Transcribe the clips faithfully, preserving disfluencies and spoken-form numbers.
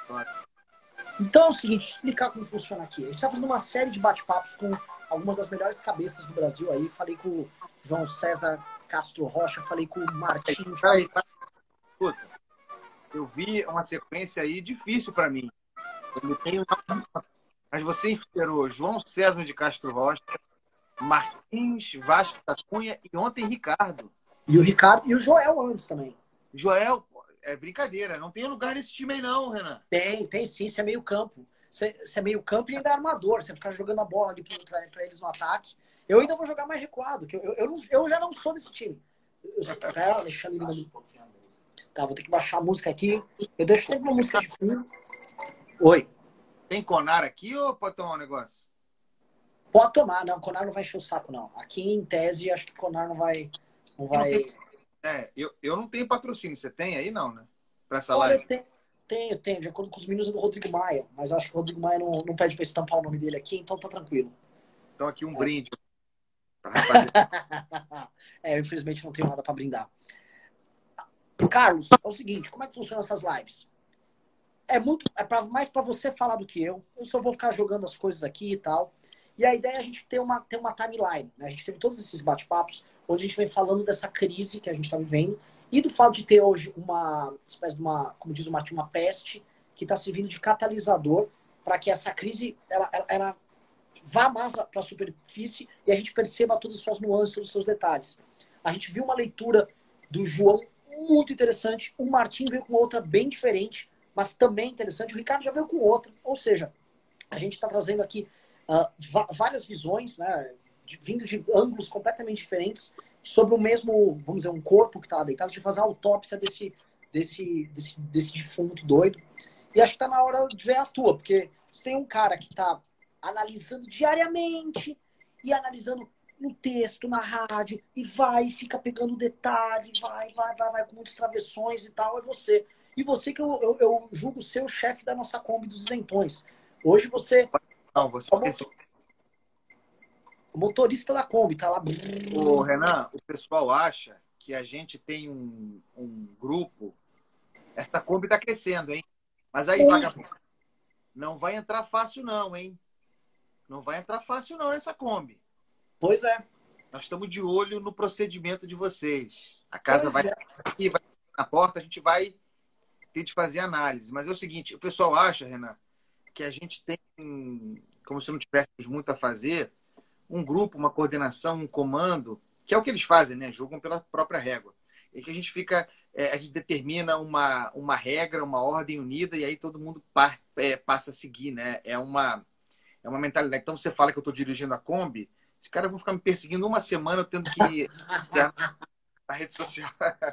Então é o seguinte, deixa eu explicar como funciona aqui. A gente está fazendo uma série de bate-papos com algumas das melhores cabeças do Brasil aí. Falei com o João César Castro Rocha, falei com o Martim. Peraí, peraí. Escuta, eu vi uma sequência aí difícil para mim. Eu não tenho nada, mas você enfiou João César de Castro Rocha, Martins Vasco da Cunha e ontem Ricardo. E o Ricardo e o Joel antes também. Joel, é brincadeira, não tem lugar nesse time aí não, Renan. Tem, tem sim, você é meio campo. Você, você é meio campo e ainda é armador. Você fica jogando a bola ali pra, pra eles no ataque. Eu ainda vou jogar mais recuado, que eu, eu, eu, não, eu já não sou desse time. Eu sou, pera, Alexandre, tá, vou ter que baixar a música aqui. Eu deixo sempre uma música de fundo. Oi. Tem Conar aqui ou pode tomar um negócio? Pode tomar, não. Conar não vai encher o saco, não. Aqui, em tese, acho que Conar não vai... Não vai... Não tem... É, eu, eu não tenho patrocínio. Você tem aí, não, né? Pra essa Olha, live? eu tenho, tenho, tenho. De acordo com os meninos é do Rodrigo Maia. Mas eu acho que o Rodrigo Maia não, não pede pra estampar o nome dele aqui, então tá tranquilo. Então aqui um É. brinde. Pra rapaziada. É, eu infelizmente não tenho nada pra brindar. Carlos, é o seguinte, como é que funcionam essas lives? É muito, é pra, mais pra você falar do que eu. Eu só vou ficar jogando as coisas aqui e tal. E a ideia é a gente ter uma, ter uma timeline, né? A gente teve todos esses bate-papos onde a gente vem falando dessa crise que a gente está vivendo e do fato de ter hoje uma espécie de uma, como diz o Martin, uma peste que está servindo de catalisador para que essa crise ela, ela, ela vá mais para a superfície e a gente perceba todas as suas nuances, todos os seus detalhes. A gente viu uma leitura do João muito interessante, o Martin veio com outra bem diferente, mas também interessante, o Ricardo já veio com outra, ou seja, a gente está trazendo aqui uh, várias visões, né, de, vindo de ângulos completamente diferentes sobre o mesmo, vamos dizer, um corpo que está lá deitado, de fazer a autópsia desse, desse, desse, desse defunto doido. E acho que está na hora de ver a tua, porque você tem um cara que está analisando diariamente e analisando no texto, na rádio, e vai, e fica pegando detalhe, vai, vai, vai, vai, com muitas travessões e tal, é você. E você que eu, eu, eu julgo ser o chefe da nossa Kombi dos isentões. Hoje você... Não, você... É o, motor... o motorista da Kombi, tá lá... Ô, Renan, o pessoal acha que a gente tem um, um grupo... Essa Kombi tá crescendo, hein? Mas aí, vagabundo, não vai entrar fácil não, hein? Não vai entrar fácil não nessa Kombi. Pois é. Nós estamos de olho no procedimento de vocês. A casa Pois vai é. aqui, vai na porta, a gente vai ter de fazer análise. Mas é o seguinte, o pessoal acha, Renan, que a gente tem, como se não tivéssemos muito a fazer, um grupo, uma coordenação, um comando, que é o que eles fazem, né? Julgam pela própria régua. E que a gente fica, é, a gente determina uma, uma regra, uma ordem unida, e aí todo mundo par, é, passa a seguir, né? É uma, é uma mentalidade. Então você fala que eu estou dirigindo a Kombi, os caras vão ficar me perseguindo uma semana, eu tendo que na rede social.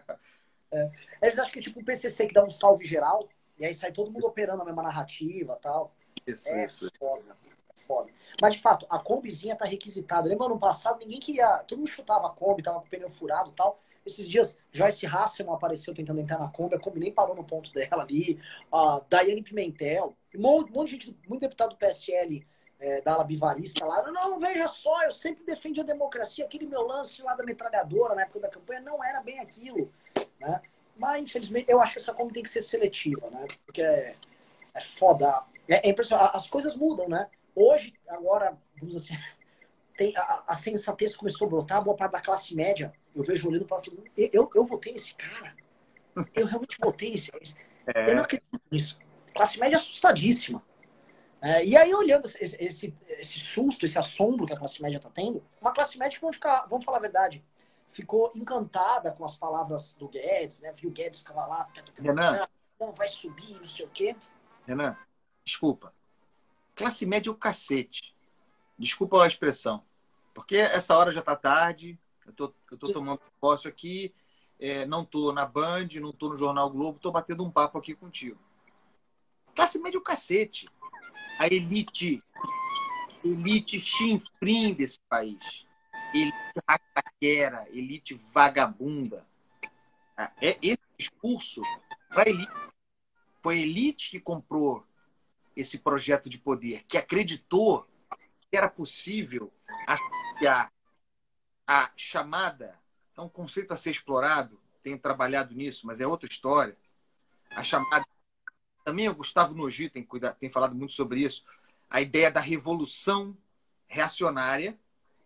É. Eles acham que é tipo um P C C que dá um salve geral, e aí sai todo mundo operando a mesma narrativa e tal. Isso, é isso. Foda, é foda. Mas de fato, a Kombizinha tá requisitada. Lembra ano passado, ninguém queria. Todo mundo chutava a Kombi, tava com o pneu furado e tal. Esses dias, Joyce Hasselman apareceu tentando entrar na Kombi, a Kombi nem parou no ponto dela ali. A Daiane Pimentel, um monte, um monte de gente, muito deputado do P S L. É, da ala bivarista lá, não, veja só, eu sempre defendi a democracia, aquele meu lance lá da metralhadora na época da campanha não era bem aquilo, né? Mas, infelizmente, eu acho que essa Kombi tem que ser seletiva, né? Porque é, é foda. É, é impressionante, as coisas mudam, né? Hoje, agora, vamos dizer assim, tem, a, a sensatez começou a brotar, boa parte da classe média, eu vejo olhando para eu, eu, eu votei nesse cara, eu realmente votei nesse É. eu não acredito nisso. Classe média assustadíssima. É, e aí, olhando esse, esse, esse susto, esse assombro que a classe média está tendo, uma classe média que, vamos, ficar, vamos falar a verdade, ficou encantada com as palavras do Guedes, né? Viu o Guedes ficava lá, Renan, não, vai subir, não sei o quê. Renan, desculpa. Classe média é o cacete. Desculpa a expressão. Porque essa hora já está tarde, eu tô, eu tô tomando posse aqui, é, não tô na Band, não tô no Jornal Globo, tô batendo um papo aqui contigo. Classe média é o cacete. A elite, elite chinfrim desse país, elite racaquera, elite vagabunda. É esse discurso para elite. Foi a elite que comprou esse projeto de poder, que acreditou que era possível associar a chamada, é um conceito a ser explorado, tenho trabalhado nisso, mas é outra história, a chamada também o Gustavo Nogi tem, cuidado, tem falado muito sobre isso, a ideia da revolução reacionária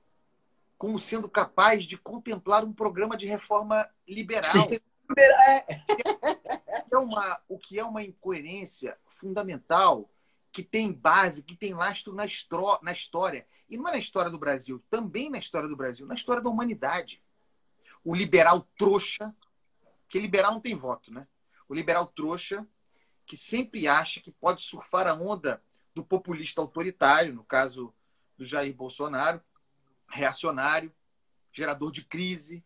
como sendo capaz de contemplar um programa de reforma liberal. Sim. É. É uma, o que é uma incoerência fundamental que tem base, que tem lastro na, estro, na história. E não é na história do Brasil, também na história do Brasil, na história da humanidade. O liberal trouxa, porque liberal não tem voto, né? O liberal trouxa, que sempre acha que pode surfar a onda do populista autoritário, no caso do Jair Bolsonaro, reacionário, gerador de crise,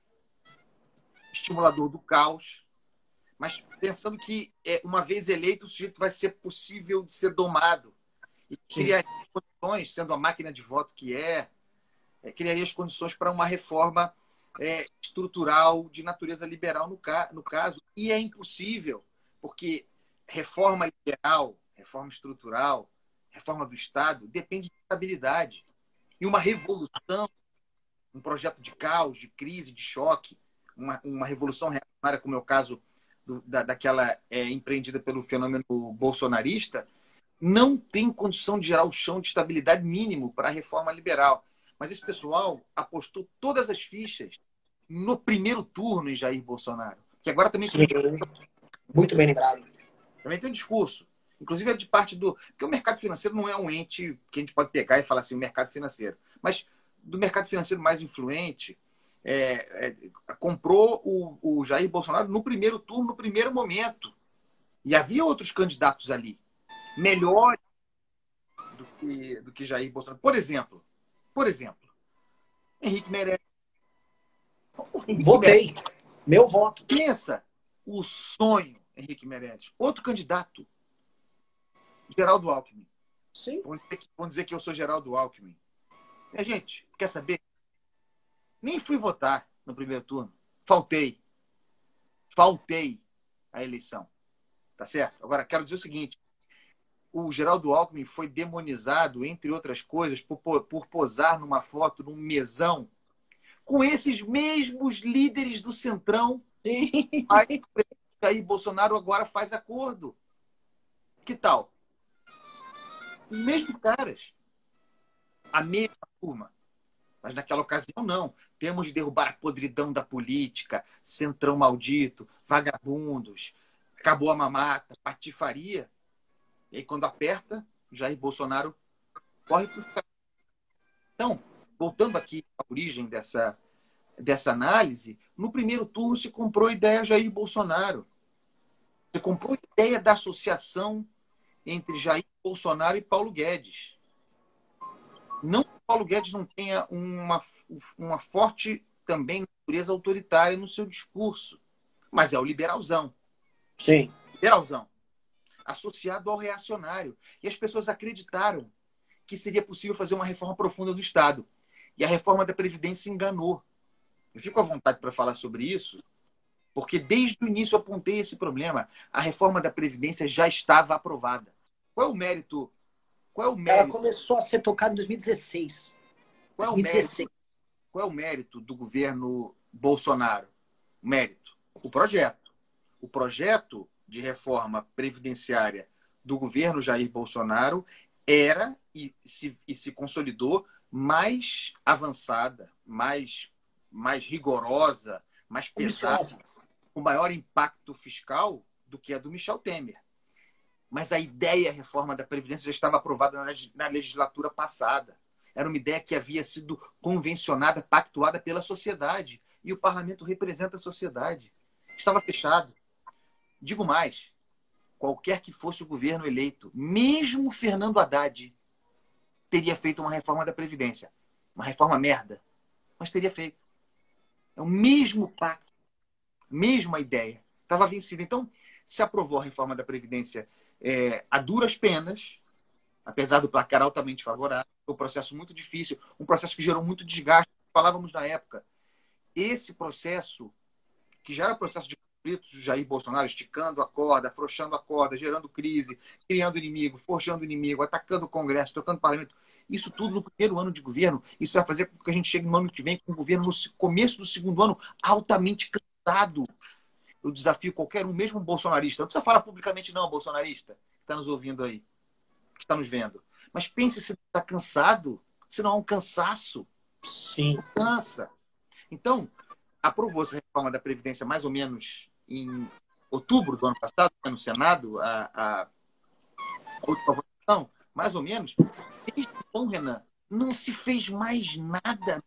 estimulador do caos, mas pensando que, uma vez eleito, o sujeito vai ser possível de ser domado. E criaria as condições, sendo a máquina de voto que é, é criaria as condições para uma reforma é, estrutural de natureza liberal no, ca no caso. E é impossível, porque reforma liberal, reforma estrutural, reforma do Estado, depende de estabilidade. E uma revolução, um projeto de caos, de crise, de choque, uma, uma revolução reacionária, como é o caso do, da, daquela é, empreendida pelo fenômeno bolsonarista, não tem condição de gerar o chão de estabilidade mínimo para a reforma liberal. Mas esse pessoal apostou todas as fichas no primeiro turno em Jair Bolsonaro, que agora também Sim. tem um discurso, Muito bem lembrado. também tem um discurso. Inclusive é de parte do... Porque o mercado financeiro não é um ente que a gente pode pegar e falar assim, o mercado financeiro. Mas do mercado financeiro mais influente, é, é, comprou o, o Jair Bolsonaro no primeiro turno, no primeiro momento. E havia outros candidatos ali, melhores do que, do que Jair Bolsonaro. Por exemplo, por exemplo, Henrique Meirelles. Henrique Votei. Meirelles. Meu voto. Pensa o sonho, Henrique Meirelles. Outro candidato, Geraldo Alckmin. Sim. Vão dizer que, vão dizer que eu sou Geraldo Alckmin. Minha gente, quer saber? Nem fui votar no primeiro turno. Faltei. Faltei a eleição. Tá certo? Agora, quero dizer o seguinte. O Geraldo Alckmin foi demonizado, entre outras coisas, por, por posar numa foto, num mesão, com esses mesmos líderes do Centrão. Sim. Aí, aí Bolsonaro agora faz acordo. Que tal? Os mesmos caras. A mesma turma. Mas naquela ocasião, não. Temos de derrubar a podridão da política, centrão maldito, vagabundos, acabou a mamata, patifaria. E aí, quando aperta, Jair Bolsonaro corre para o... Então, voltando aqui à origem dessa, dessa análise, no primeiro turno se comprou a ideia Jair Bolsonaro. Você comprou a ideia da associação entre Jair Bolsonaro e Paulo Guedes. Não que Paulo Guedes não tenha uma, uma forte também natureza autoritária no seu discurso, mas é o liberalzão. Sim. Liberalzão. Associado ao reacionário. E as pessoas acreditaram que seria possível fazer uma reforma profunda do Estado. E a reforma da Previdência enganou. Eu fico à vontade para falar sobre isso, porque desde o início eu apontei esse problema. A reforma da Previdência já estava aprovada. Qual é o mérito? Qual é o mérito? Ela começou a ser tocada em dois mil e dezesseis. Qual é o mérito? Qual é o mérito do governo Bolsonaro? O mérito? O projeto. O projeto de reforma previdenciária do governo Jair Bolsonaro era e se, e se consolidou mais avançada, mais, mais rigorosa, mais pesada, com maior impacto fiscal do que a do Michel Temer. Mas a ideia, a reforma da Previdência, já estava aprovada na, na legislatura passada. Era uma ideia que havia sido convencionada, pactuada pela sociedade. E o parlamento representa a sociedade. Estava fechado. Digo mais, qualquer que fosse o governo eleito, mesmo Fernando Haddad, teria feito uma reforma da Previdência. Uma reforma merda, mas teria feito. É o mesmo pacto, mesma ideia. Estava vencido. Então, se aprovou a reforma da Previdência é, a duras penas, apesar do placar altamente favorável, foi um processo muito difícil, um processo que gerou muito desgaste. Falávamos na época. Esse processo, que já era processo de conflitos do Jair Bolsonaro, esticando a corda, afrouxando a corda, gerando crise, criando inimigo, forjando inimigo, atacando o Congresso, trocando o parlamento. Isso tudo no primeiro ano de governo. Isso vai fazer com que a gente chegue no ano que vem com o governo no começo do segundo ano altamente cansado. eu desafio qualquer um, mesmo um bolsonarista. Não precisa falar publicamente, não, bolsonarista, que está nos ouvindo aí, que está nos vendo. Mas pense se está cansado, se não é um cansaço. Sim. Cansa. Então, aprovou-se a reforma da Previdência mais ou menos em outubro do ano passado, no Senado, a, a, a última votação, mais ou menos. Desde então, Renan, não se fez mais nada.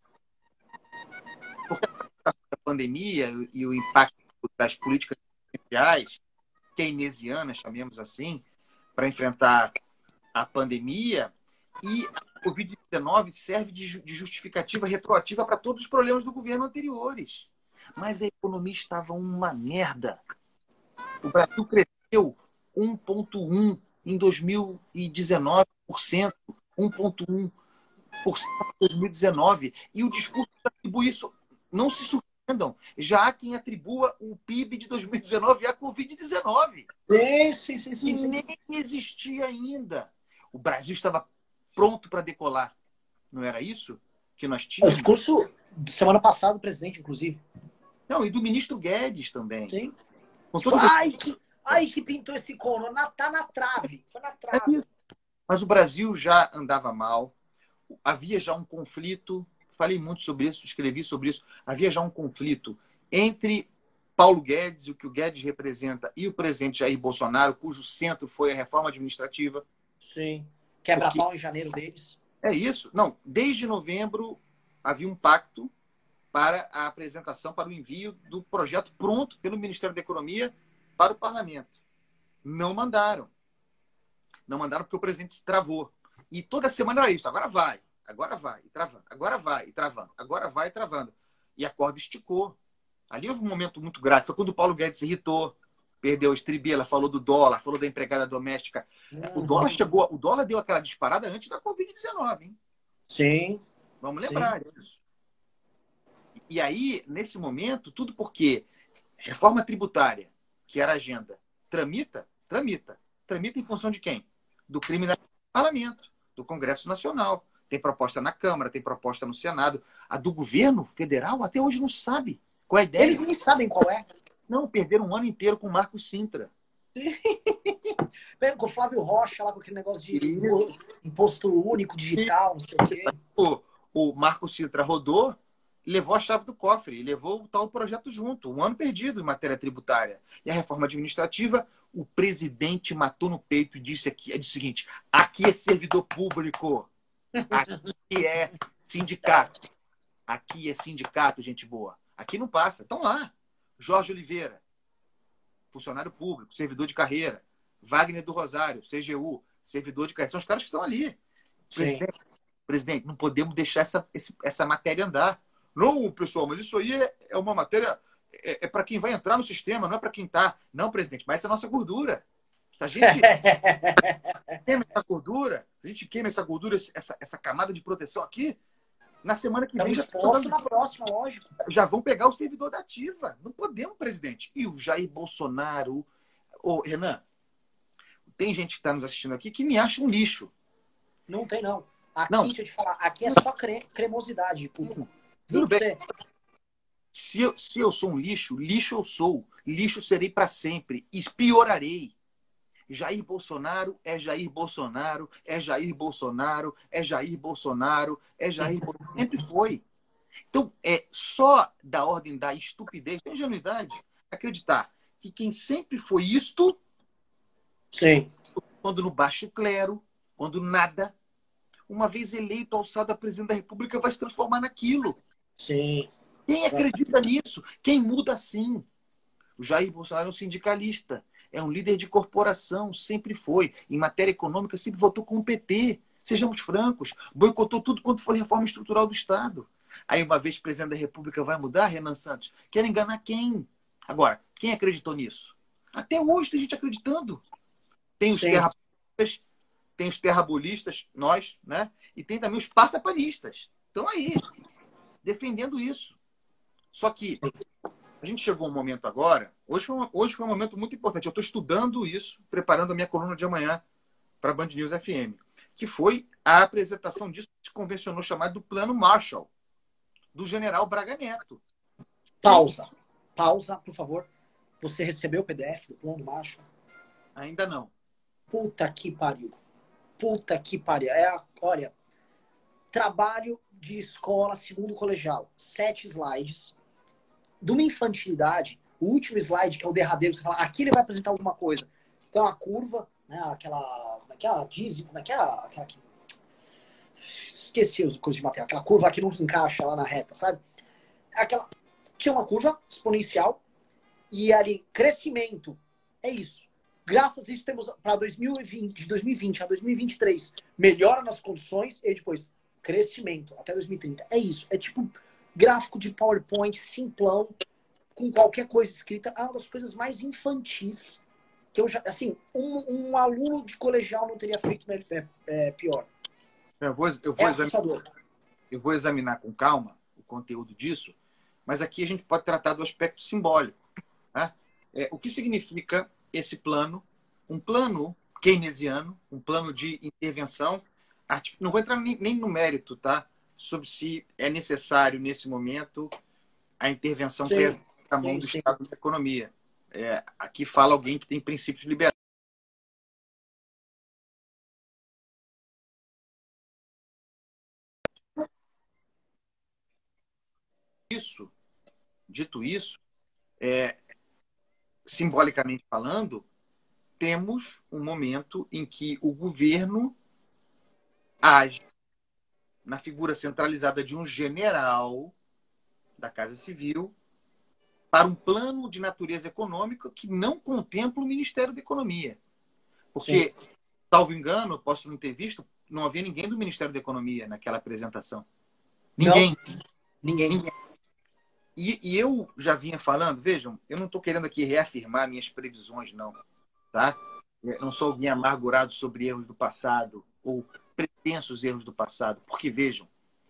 Porque a pandemia e o impacto das políticas sociais keynesianas, chamemos assim, para enfrentar a pandemia, e a covid dezenove serve de justificativa retroativa para todos os problemas do governo anteriores. Mas a economia estava uma merda. O Brasil cresceu um vírgula um por cento em dois mil e dezenove, por cento, um vírgula um por cento em dois mil e dezenove. E o discurso atribui isso. Não se surpreendam. Já há quem atribua o P I B de dois mil e dezenove à covid dezenove. Sim, sim, sim, sim. Nem existia ainda. O Brasil estava pronto para decolar. Não era isso que nós O tínhamos? discurso de semana passada do presidente, inclusive. Não, e do ministro Guedes também. Sim. Com Tipo, todo... ai, que, ai, que pintou esse cono. Na, tá na trave. Foi na trave. É, mas o Brasil já andava mal. Havia já um conflito. Falei muito sobre isso, escrevi sobre isso. Havia já um conflito entre Paulo Guedes, o que o Guedes representa, e o presidente Jair Bolsonaro, cujo centro foi a reforma administrativa. Sim. Quebra-pau Porque... em janeiro deles. É isso. Não, desde novembro havia um pacto para a apresentação, para o envio do projeto pronto pelo Ministério da Economia para o Parlamento. Não mandaram. Não mandaram porque o presidente se travou. E toda semana era isso. Agora vai, agora vai, e travando. Agora vai, e travando. Agora vai, e travando. E a corda esticou. Ali houve um momento muito grave. Foi quando o Paulo Guedes se irritou, perdeu a estribela, falou do dólar, falou da empregada doméstica. Uhum. O dólar chegou, o dólar deu aquela disparada antes da covid dezenove, hein? Sim. Vamos lembrar Sim. disso. E aí, nesse momento, tudo porque reforma tributária, que era a agenda, tramita, tramita. Tramita em função de quem? Do crime no Parlamento, do Congresso Nacional. Tem proposta na Câmara, tem proposta no Senado. A do governo federal até hoje não sabe qual é a ideia. Eles nem sabem qual é. Não, perderam um ano inteiro com o Marco Sintra. Com o Flávio Rocha lá com aquele negócio de Isso. imposto único digital, não sei o quê. O, o Marco Sintra rodou, levou a chave do cofre, levou o tal projeto junto. Um ano perdido em matéria tributária. E a reforma administrativa, o presidente matou no peito e disse aqui, é o seguinte, aqui é servidor público, aqui é sindicato, aqui é sindicato, gente boa. Aqui não passa. Estão lá. Jorge Oliveira, funcionário público, servidor de carreira. Wagner do Rosário, C G U, servidor de carreira. São os caras que estão ali. Presidente, presidente, não podemos deixar essa, esse, essa matéria andar. Não, pessoal, mas isso aí é, é uma matéria... É, é para quem vai entrar no sistema, não é para quem está. Não, presidente, mas essa é a nossa gordura. Se a gente queima essa gordura, se a gente queima essa gordura, essa, essa camada de proteção aqui, na semana que vem já, dando... na próxima, lógico. já vão pegar o servidor da ativa. Não podemos, presidente. E o Jair Bolsonaro... Ô, Renan, tem gente que está nos assistindo aqui que me acha um lixo. Não tem, não. Aqui, não. deixa eu te falar, aqui é só cre... cremosidade. Tudo, tudo bem. Se eu, se eu sou um lixo, lixo eu sou. Lixo serei para sempre. E piorarei. Jair Bolsonaro é Jair Bolsonaro, é Jair Bolsonaro, é Jair Bolsonaro, é Jair Bolsonaro. Sempre foi. Então, é só da ordem da estupidez, da ingenuidade, acreditar que quem sempre foi isto, Sim. quando no baixo clero, quando nada, uma vez eleito, alçado a presidente da República, vai se transformar naquilo. Sim. Quem acredita nisso? Quem muda assim? O Jair Bolsonaro é um sindicalista. É um líder de corporação, sempre foi. Em matéria econômica, sempre votou com o P T. Sejamos francos. Boicotou tudo quanto foi reforma estrutural do Estado. Aí, uma vez presidente da República vai mudar, Renan Santos, quer enganar quem? Agora, quem acreditou nisso? Até hoje tem gente acreditando. Tem os terraplanistas, tem os terrabolistas, nós, né? E tem também os passapanistas. Estão aí, defendendo isso. Só que a gente chegou a um momento agora, hoje foi, um, hoje foi um momento muito importante. Eu estou estudando isso, preparando a minha coluna de amanhã para a Band News F M, que foi a apresentação disso que se convencionou chamar do Plano Marshall, do general Braga Neto. Pausa. Pausa, por favor. Você recebeu o P D F do plano, macho? Ainda não. Puta que pariu. Puta que pariu. É a, olha, trabalho de escola, segundo colegial. Sete slides. De uma infantilidade, o último slide, que é o derradeiro, você fala, aqui ele vai apresentar alguma coisa. Então, a curva, né, aquela... Como é que é? A Dizzy, como é que é? Aquela que... Esqueci as coisas de matéria. Aquela curva que nunca encaixa lá na reta, sabe? Aquela... Tinha uma curva exponencial e ali, crescimento. É isso. Graças a isso, temos para dois mil e vinte, de dois mil e vinte a dois mil e vinte e três, melhora nas condições e depois crescimento até dois mil e trinta. É isso. É tipo gráfico de PowerPoint simplão, com qualquer coisa escrita. É uma das coisas mais infantis que eu já... Assim, um, um aluno de colegial não teria feito é, é, pior. Eu vou, eu, vou É examinar, eu vou examinar com calma o conteúdo disso, mas aqui a gente pode tratar do aspecto simbólico. Né? É, o que significa esse plano? Um plano keynesiano, um plano de intervenção. Não vou entrar nem, nem no mérito, tá? Sobre se é necessário, nesse momento, a intervenção pesada na mão do Estado da economia. É, aqui fala alguém que tem princípios liberais. Isso, dito isso, é, simbolicamente falando, temos um momento em que o governo age na figura centralizada de um general da Casa Civil para um plano de natureza econômica que não contempla o Ministério da Economia. Porque, sim, salvo engano, posso não ter visto, não havia ninguém do Ministério da Economia naquela apresentação. Ninguém. Não, ninguém. ninguém. E, e eu já vinha falando, vejam, eu não estou querendo aqui reafirmar minhas previsões, não. Tá? Eu não sou alguém amargurado sobre erros do passado ou pretensos erros do passado. Porque, vejam,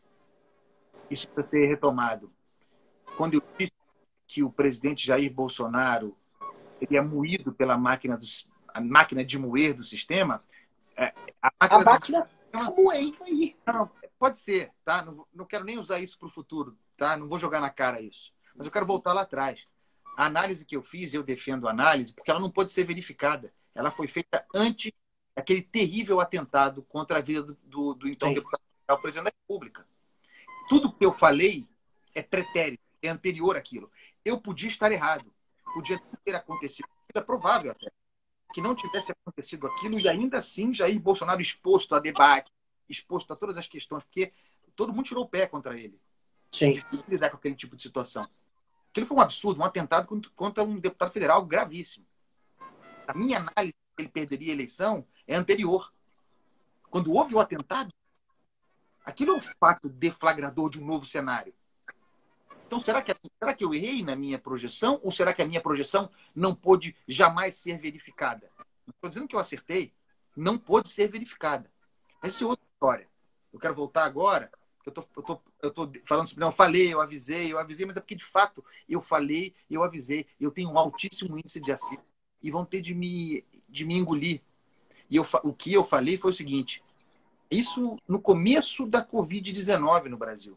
isso precisa ser retomado. Quando eu disse que o presidente Jair Bolsonaro seria moído pela máquina, do, a máquina de moer do sistema, a máquina, a máquina está moendo aí. Não, pode ser, tá? Não, não quero nem usar isso para o futuro, tá? Não vou jogar na cara isso. Mas eu quero voltar lá atrás. A análise que eu fiz, eu defendo a análise, porque ela não pode ser verificada. Ela foi feita antes daquele terrível atentado contra a vida do, do, do então deputado federal, presidente da República. Tudo que eu falei é pretérito, é anterior àquilo. Eu podia estar errado. Podia ter acontecido. É provável até que não tivesse acontecido aquilo e ainda assim Jair Bolsonaro exposto a debate, exposto a todas as questões, porque todo mundo tirou o pé contra ele. Sim. É difícil lidar com aquele tipo de situação. Aquilo foi um absurdo, um atentado contra um deputado federal gravíssimo. A minha análise que ele perderia a eleição é anterior. Quando houve o atentado, aquilo é um fato deflagrador de um novo cenário. Então, será que, será que eu errei na minha projeção ou será que a minha projeção não pôde jamais ser verificada? Não estou dizendo que eu acertei, não pôde ser verificada. Essa é outra história. Eu quero voltar agora, eu tô, eu tô, eu tô falando assim, não, eu falei, eu avisei, eu avisei, mas é porque, de fato, eu falei, eu avisei, eu tenho um altíssimo índice de acerto e vão ter de me, de me engolir. E eu, o que eu falei foi o seguinte, isso no começo da covid dezenove no Brasil.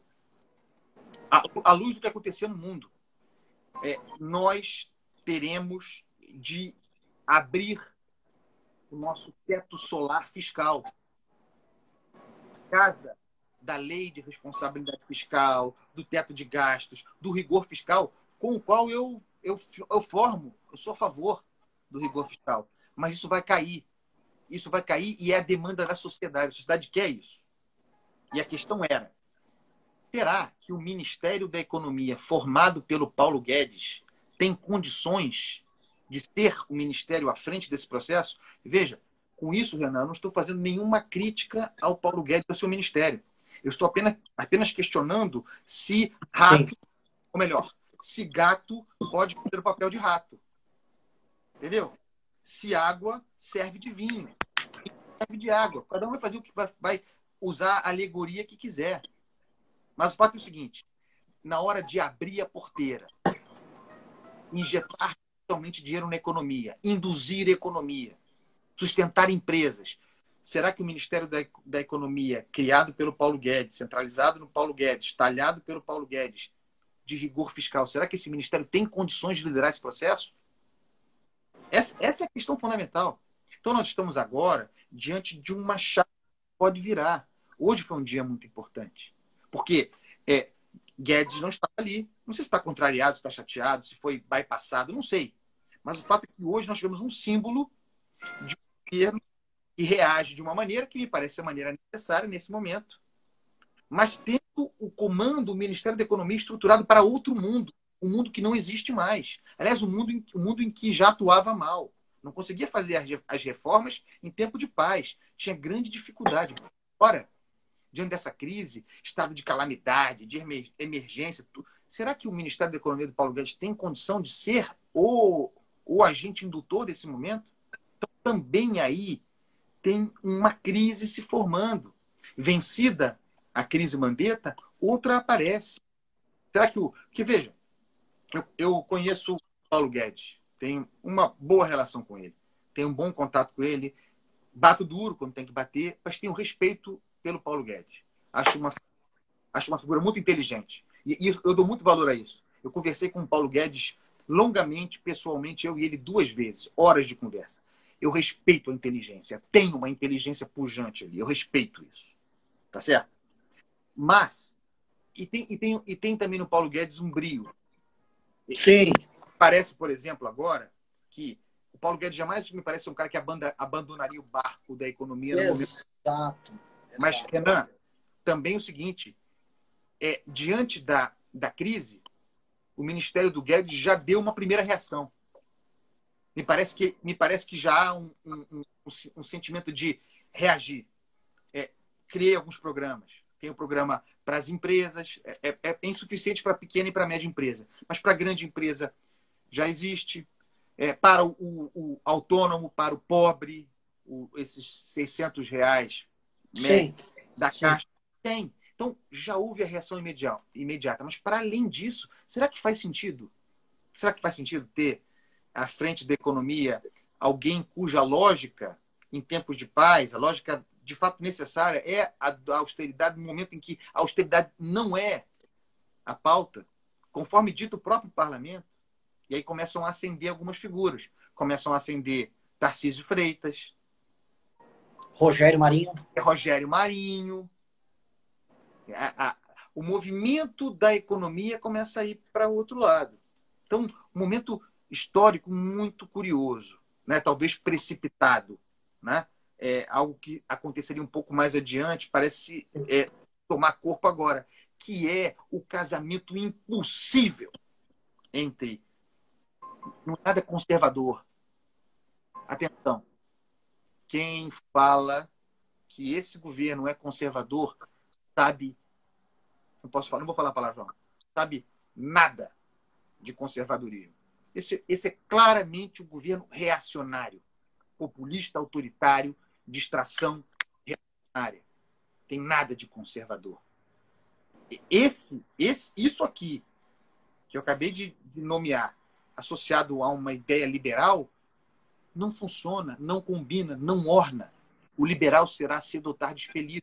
À luz do que acontecia no mundo, é, nós teremos de abrir o nosso teto solar fiscal. Casa da lei de responsabilidade fiscal, do teto de gastos, do rigor fiscal, com o qual eu, eu, eu formo, eu sou a favor do rigor fiscal. Mas isso vai cair. Isso vai cair e é a demanda da sociedade. A sociedade quer isso. E a questão era, será que o Ministério da Economia, formado pelo Paulo Guedes, tem condições de ser o ministério à frente desse processo? Veja, com isso, Renan, eu não estou fazendo nenhuma crítica ao Paulo Guedes e ao seu ministério. Eu estou apenas, apenas questionando se rato, Sim. ou melhor, se gato pode fazer o papel de rato. Entendeu? Se água serve de vinho, serve de água. Cada um vai fazer o que vai, vai usar a alegoria que quiser. Mas o fato é o seguinte, na hora de abrir a porteira, injetar totalmente dinheiro na economia, induzir a economia, sustentar empresas, será que o Ministério da, da Economia, criado pelo Paulo Guedes, centralizado no Paulo Guedes, talhado pelo Paulo Guedes, de rigor fiscal, será que esse ministério tem condições de liderar esse processo? Essa, essa é a questão fundamental. Então, nós estamos agora diante de uma chave que pode virar. Hoje foi um dia muito importante. Porque é, Guedes não estava ali. Não sei se está contrariado, se está chateado, se foi bypassado, não sei. Mas o fato é que hoje nós tivemos um símbolo de um governo que reage de uma maneira que me parece a maneira necessária nesse momento, mas tendo o comando, o Ministério da Economia estruturado para outro mundo, um mundo que não existe mais. Aliás, um mundo em, um mundo em que já atuava mal. Não conseguia fazer as reformas em tempo de paz. Tinha grande dificuldade. Agora, diante dessa crise, estado de calamidade, de emergência, será que o Ministério da Economia do Paulo Guedes tem condição de ser o, o agente indutor desse momento? Então, também aí tem uma crise se formando. Vencida a crise Mandetta, outra aparece. Será que o... Que veja, eu, eu conheço o Paulo Guedes, tenho uma boa relação com ele, tenho um bom contato com ele, bato duro quando tem que bater, mas tenho respeito pelo Paulo Guedes. Acho uma, acho uma figura muito inteligente. E, e eu dou muito valor a isso. Eu conversei com o Paulo Guedes longamente, pessoalmente, eu e ele duas vezes, horas de conversa. Eu respeito a inteligência. Tem uma inteligência pujante ali. Eu respeito isso. Tá certo? Mas, e tem, e tem, e tem também no Paulo Guedes um brio. Sim. Parece, por exemplo, agora, que o Paulo Guedes jamais me parece um cara que abanda, abandonaria o barco da economia no momento. Exato. Mas, Renan, também o seguinte, é, diante da, da crise, o Ministério do Guedes já deu uma primeira reação. Me parece que, me parece que já há um, um, um, um sentimento de reagir. É, criei alguns programas. Tem um programa para as empresas. É, é, é insuficiente para a pequena e para a média empresa. Mas para a grande empresa já existe. É, para o, o, o autônomo, para o pobre, o, esses seiscentos reais médio da Sim. Caixa, tem. Então, já houve a reação imediata. imediata. Mas, para além disso, será que faz sentido? Será que faz sentido ter à frente da economia alguém cuja lógica, em tempos de paz, a lógica de fato necessária é a da austeridade, no momento em que a austeridade não é a pauta, conforme dito o próprio parlamento? E aí começam a acender algumas figuras. Começam a acender Tarcísio Freitas, Rogério Marinho. Rogério Marinho. A, a, o movimento da economia começa a ir para o outro lado. Então, um momento histórico muito curioso, né? Talvez precipitado, né? É algo que aconteceria um pouco mais adiante, parece é, tomar corpo agora, que é o casamento impossível entre não é nada conservador. Atenção, quem fala que esse governo é conservador sabe, não posso falar, não vou falar a palavra, não, sabe nada de conservadorismo. Esse, esse é claramente um governo reacionário, populista, autoritário, distração reacionária. Tem nada de conservador. Esse, esse, isso aqui, que eu acabei de, de nomear, associado a uma ideia liberal, não funciona, não combina, não orna. O liberal será cedo ou tarde expelido.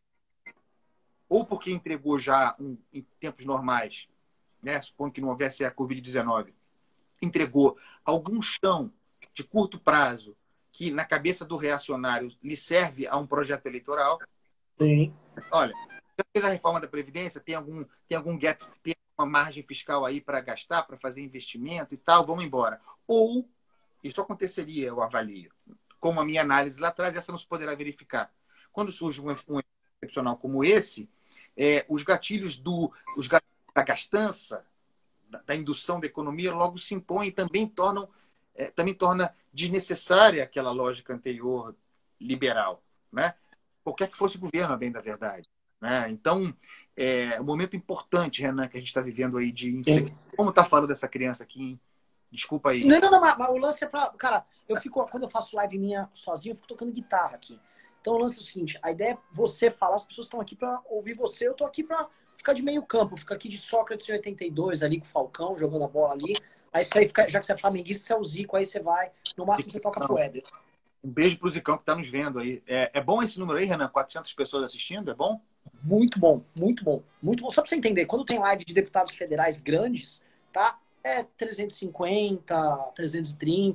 Ou porque entregou já, um, em tempos normais, né, supondo que não houvesse a covid dezenove, entregou algum chão de curto prazo que, na cabeça do reacionário, lhe serve a um projeto eleitoral. Sim. Olha, já fez a reforma da Previdência, tem algum, tem algum gap, tem uma margem fiscal aí para gastar, para fazer investimento e tal, vamos embora. Ou, isso aconteceria, eu avalio, como a minha análise lá atrás, essa não se poderá verificar. Quando surge um, um excepcional como esse, é, os gatilhos, do, os gatilhos da gastança, da, da indução da economia, logo se impõem e também tornam, é, também torna desnecessária aquela lógica anterior liberal, né? Qualquer que fosse o governo, a bem da verdade. Né? Então, é um momento importante, Renan, que a gente está vivendo aí de inflexão. Como está falando dessa criança aqui, hein? Desculpa aí. Não, não, não, mas, mas o lance é pra... Cara, eu fico, quando eu faço live minha sozinho, eu fico tocando guitarra aqui. Então o lance é o seguinte, a ideia é você falar, as pessoas estão aqui para ouvir você, eu estou aqui para ficar de meio campo, ficar aqui de Sócrates em oitenta e dois ali com o Falcão, jogando a bola ali. Aí você fica, já que você é flamenguista, você é o Zico, aí você vai, no máximo você toca pro Éder. Um beijo pro Zicão que está nos vendo aí. É, é bom esse número aí, Renan? quatrocentas pessoas assistindo, é bom? Muito bom, muito bom, muito bom. Só para você entender, quando tem live de deputados federais grandes, tá? É trezentos e cinquenta, trezentos e trinta.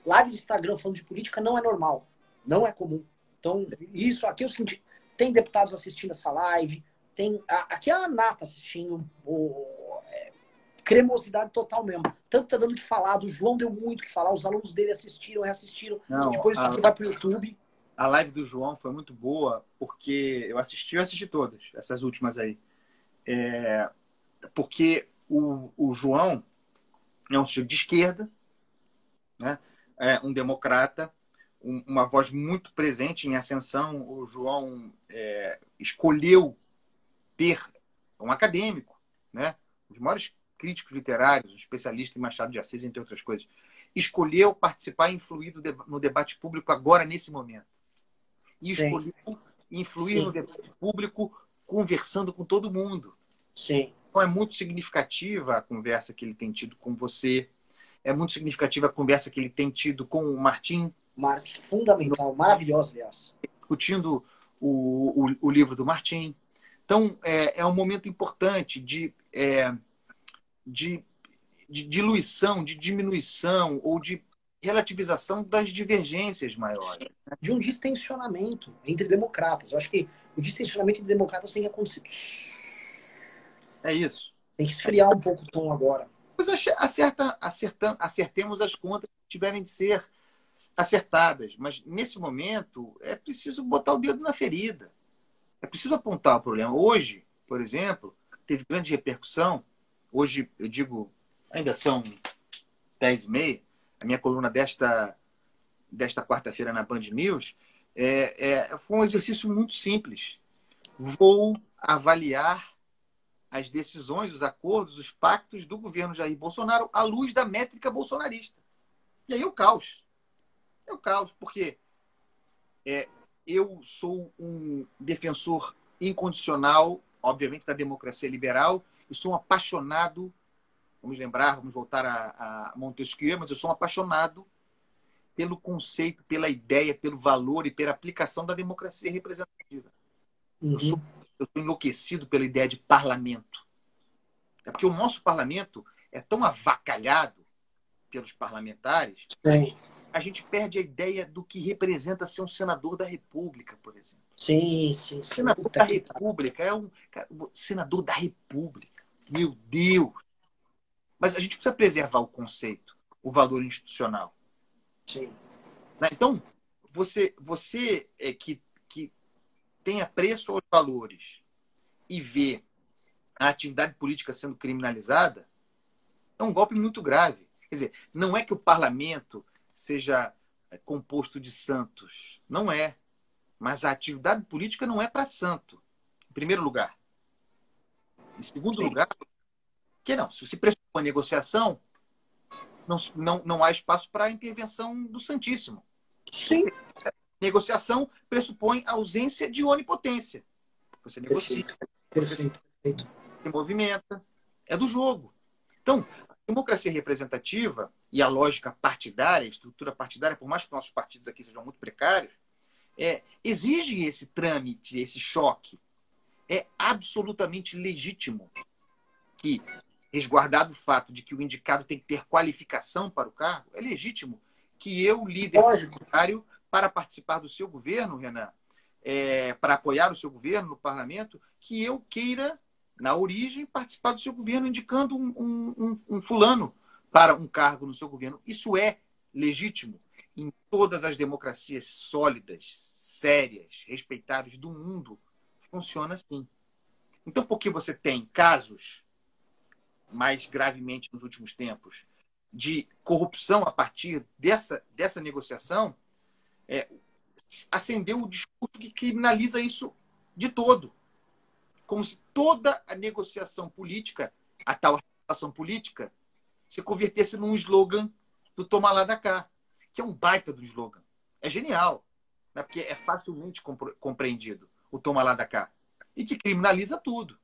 live de Instagram falando de política não é normal. Não é comum. Então, isso aqui eu senti. Tem deputados assistindo essa live, tem. A, aqui é a Nata assistindo. O, é, cremosidade total mesmo. Tanto tá dando o que falar, do João deu muito o que falar, os alunos dele assistiram, reassistiram. Não, depois isso aqui vai pro YouTube. A live do João foi muito boa, porque eu assisti, eu assisti todas, essas últimas aí. É, porque o, o João é um sujeito de esquerda, né? É um democrata, um, uma voz muito presente em ascensão. O João é, escolheu ter um acadêmico, né? Os maiores críticos literários, um especialista em Machado de Assis, entre outras coisas, escolheu participar e influir no debate público agora, nesse momento. E Sim. escolheu influir Sim. no debate público conversando com todo mundo. Sim. Então é muito significativa a conversa que ele tem tido com você, é muito significativa a conversa que ele tem tido com o Martim. Mar... Fundamental, maravilhosa, aliás. Discutindo o, o, o livro do Martim. Então, é, é um momento importante de, é, de, de diluição, de diminuição ou de relativização das divergências maiores. De um distensionamento entre democratas. Eu acho que o distensionamento entre democratas tem que acontecer. É isso. Tem que esfriar um pouco o tom agora. Pois acerta, acerta, acertemos as contas que tiverem de ser acertadas. Mas, nesse momento, é preciso botar o dedo na ferida. É preciso apontar o problema. Hoje, por exemplo, teve grande repercussão. Hoje, eu digo, ainda são dez e meia. A minha coluna desta, desta quarta-feira na Band News é, é, foi um exercício muito simples. Vou avaliar as decisões, os acordos, os pactos do governo Jair Bolsonaro à luz da métrica bolsonarista. E aí é o caos. É o caos, porque é, eu sou um defensor incondicional, obviamente, da democracia liberal, e sou um apaixonado, vamos lembrar, vamos voltar a, a Montesquieu, mas eu sou um apaixonado pelo conceito, pela ideia, pelo valor e pela aplicação da democracia representativa. Uhum. Eu sou, eu sou enlouquecido pela ideia de parlamento. É porque o nosso parlamento é tão avacalhado pelos parlamentares, Sim. a gente perde a ideia do que representa ser um senador da República, por exemplo. Sim, sim, sim. Senador Puta da que República é um cara, senador da República. Meu Deus! Mas a gente precisa preservar o conceito, o valor institucional. Sim. Né? Então, você, você é que, que tem apreço aos valores e vê a atividade política sendo criminalizada, é um golpe muito grave. Quer dizer, não é que o parlamento seja composto de santos. Não é. Mas a atividade política não é para santo, em primeiro lugar. Em segundo Sim. lugar, que não, se se pressupõe negociação, não, não, não há espaço para a intervenção do Santíssimo. Sim. Negociação pressupõe ausência de onipotência. Você negocia, Perfeito. você Perfeito. se movimenta, é do jogo. Então, a democracia representativa e a lógica partidária, a estrutura partidária, por mais que nossos partidos aqui sejam muito precários, é, exige esse trâmite, esse choque. É absolutamente legítimo que, resguardado o fato de que o indicado tem que ter qualificação para o cargo, é legítimo que eu, líder partidário, para participar do seu governo, Renan, é, para apoiar o seu governo no parlamento, que eu queira, na origem, participar do seu governo indicando um, um, um, um fulano para um cargo no seu governo. Isso é legítimo. Em todas as democracias sólidas, sérias, respeitáveis do mundo, funciona assim. Então, por que você tem casos, mais gravemente nos últimos tempos, de corrupção a partir dessa, dessa negociação, é, acendeu o discurso que criminaliza isso de todo. Como se toda a negociação política, a tal relação política, se convertesse num slogan do toma lá da cá, que é um baita do slogan. É genial, né? Porque é facilmente compreendido o toma lá da cá. E que criminaliza tudo.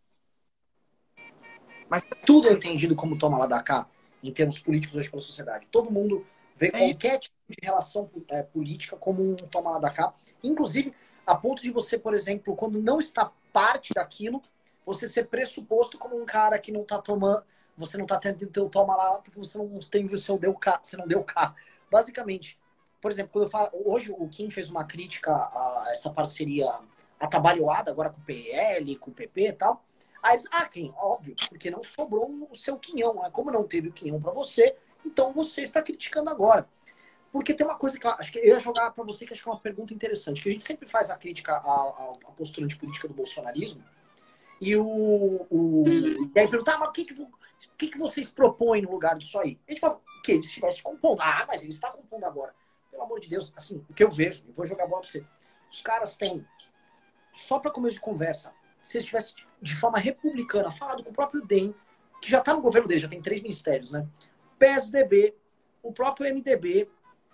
Mas tudo é entendido como toma lá da cá, em termos políticos hoje pela sociedade. Todo mundo vê é qualquer tipo de relação é, política como um toma lá da cá. Inclusive, a ponto de você, por exemplo, quando não está parte daquilo, você ser pressuposto como um cara que não está tomando, você não está tendo o teu toma lá porque você não tem o seu deu cá, você não deu cá. basicamente, por exemplo, quando eu falo, hoje o Kim fez uma crítica a essa parceria atabalhoada agora com o P L, com o P P e tal. Aí eles, ah, Kim, óbvio, porque não sobrou o seu quinhão. Né? Como não teve o quinhão para você, então você está criticando agora. Porque tem uma coisa que eu acho que eu ia jogar para você, que acho que é uma pergunta interessante, que a gente sempre faz a crítica à, à postura de política do bolsonarismo, e o, o e aí perguntar, ah, mas o que, que, o que, que vocês propõem no lugar disso aí? A gente fala, que ele estivesse compondo. Ah, mas ele está compondo agora. Pelo amor de Deus, assim, o que eu vejo, eu vou jogar bola para você. Os caras têm, só para começo de conversa, se eles tivessem de forma republicana falado com o próprio D E M, que já está no governo dele, já tem três ministérios, né? P S D B, o próprio M D B,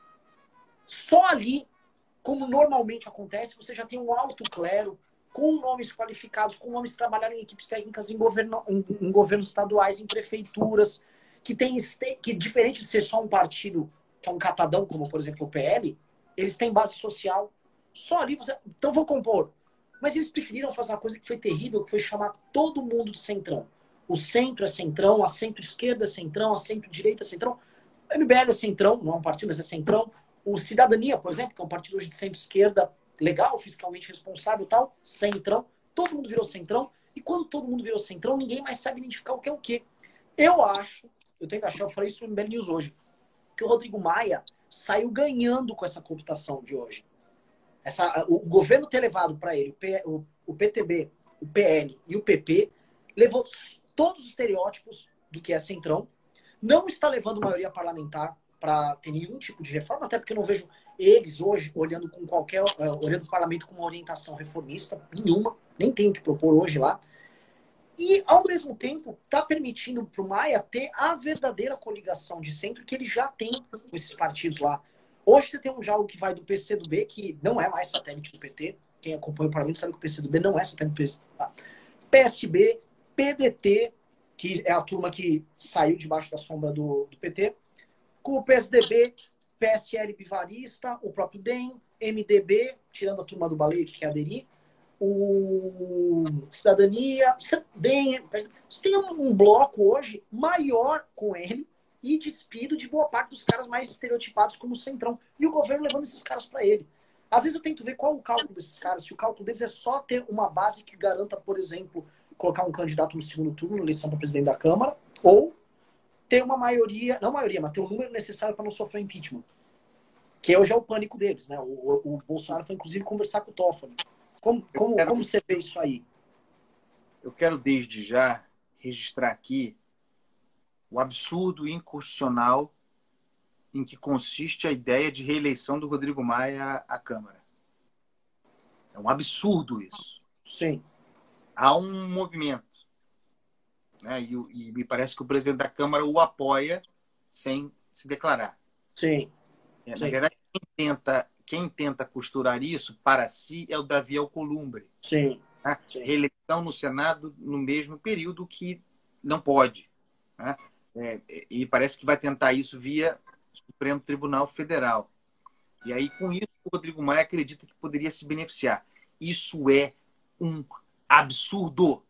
só ali, como normalmente acontece, você já tem um alto clero, com nomes qualificados, com nomes que trabalharam em equipes técnicas em, governo, em, em governos estaduais, em prefeituras, que tem que, diferente de ser só um partido que é um catadão, como por exemplo o P L, eles têm base social. Só ali você. Então vou compor. Mas eles preferiram fazer uma coisa que foi terrível, que foi chamar todo mundo de centrão. O centro é centrão, a centro-esquerda é centrão, a centro-direita é centrão. O M B L é centrão, não é um partido, mas é centrão. O Cidadania, por exemplo, que é um partido hoje de centro-esquerda, legal, fiscalmente responsável e tal, centrão. Todo mundo virou centrão. E quando todo mundo virou centrão, ninguém mais sabe identificar o que é o quê. Eu acho, eu tento achar, eu falei isso no M B L News hoje, que o Rodrigo Maia saiu ganhando com essa computação de hoje. Essa, o, o governo ter levado para ele o, P, o, o P T B, o P L e o P P, levou todos os estereótipos do que é centrão, não está levando maioria parlamentar para ter nenhum tipo de reforma, até porque eu não vejo eles hoje olhando com qualquer, uh, olhando o parlamento com uma orientação reformista, nenhuma, nem tem o que propor hoje lá. E, ao mesmo tempo, está permitindo para o Maia ter a verdadeira coligação de centro que ele já tem com esses partidos lá. Hoje você tem um diálogo que vai do P C do B, que não é mais satélite do P T. Quem acompanha o parlamento sabe que o P C do B não é satélite do P C. Tá? P S B, P D T, que é a turma que saiu debaixo da sombra do, do P T, com o P S D B, P S L bivarista, o próprio D E M, M D B, tirando a turma do Baleia que quer aderir, o Cidadania, você tem, você tem um bloco hoje maior com ele e despido de boa parte dos caras mais estereotipados como centrão. E o governo levando esses caras para ele. Às vezes eu tento ver qual o cálculo desses caras, se o cálculo deles é só ter uma base que garanta, por exemplo, colocar um candidato no segundo turno, na eleição para presidente da Câmara, ou ter uma maioria, não maioria, mas ter o número necessário para não sofrer impeachment. Que hoje é o pânico deles, né? O, o, o Bolsonaro foi, inclusive, conversar com o Toffoli. Como, como, quero, como você vê isso aí? Eu quero, desde já, registrar aqui o absurdo inconstitucional em que consiste a ideia de reeleição do Rodrigo Maia à Câmara. É um absurdo isso. Sim. Há um movimento, né? E, e me parece que o presidente da Câmara o apoia sem se declarar. Sim. É, Sim. Na verdade, quem tenta, quem tenta costurar isso para si é o Davi Alcolumbre. Sim. Né? Sim. Reeleição no Senado no mesmo período que não pode. Né? É, e parece que vai tentar isso via Supremo Tribunal Federal. E aí, com isso, o Rodrigo Maia acredita que poderia se beneficiar. Isso é um absurdo.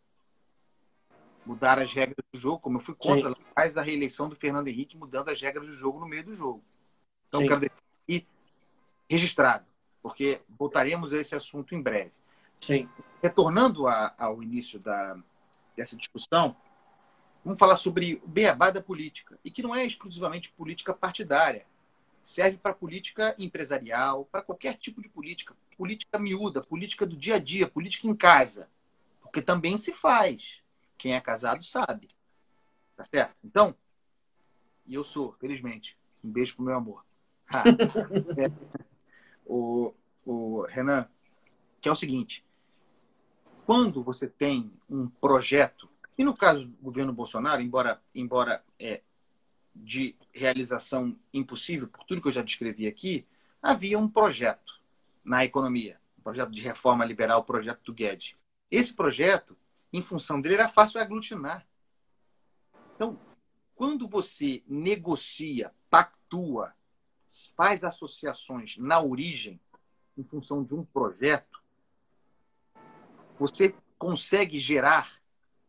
Mudar as regras do jogo, como eu fui contra, faz a reeleição do Fernando Henrique mudando as regras do jogo no meio do jogo. Então, Sim. quero deixar aqui registrado, porque voltaremos a esse assunto em breve. Sim. Retornando a, ao início da, dessa discussão, vamos falar sobre o beabá da política, e que não é exclusivamente política partidária. Serve para política empresarial, para qualquer tipo de política. Política miúda, política do dia a dia, política em casa. Porque também se faz. Quem é casado sabe. Tá certo? Então, e eu sou, felizmente. Um beijo pro meu amor. Ah, é, o, o Renan, que é o seguinte. Quando você tem um projeto, e no caso do governo Bolsonaro, embora, embora é, de realização impossível, por tudo que eu já descrevi aqui, havia um projeto na economia, um projeto de reforma liberal, o projeto do Guedes. Esse projeto, em função dele, era fácil aglutinar. Então, quando você negocia, pactua, faz associações na origem, em função de um projeto, você consegue gerar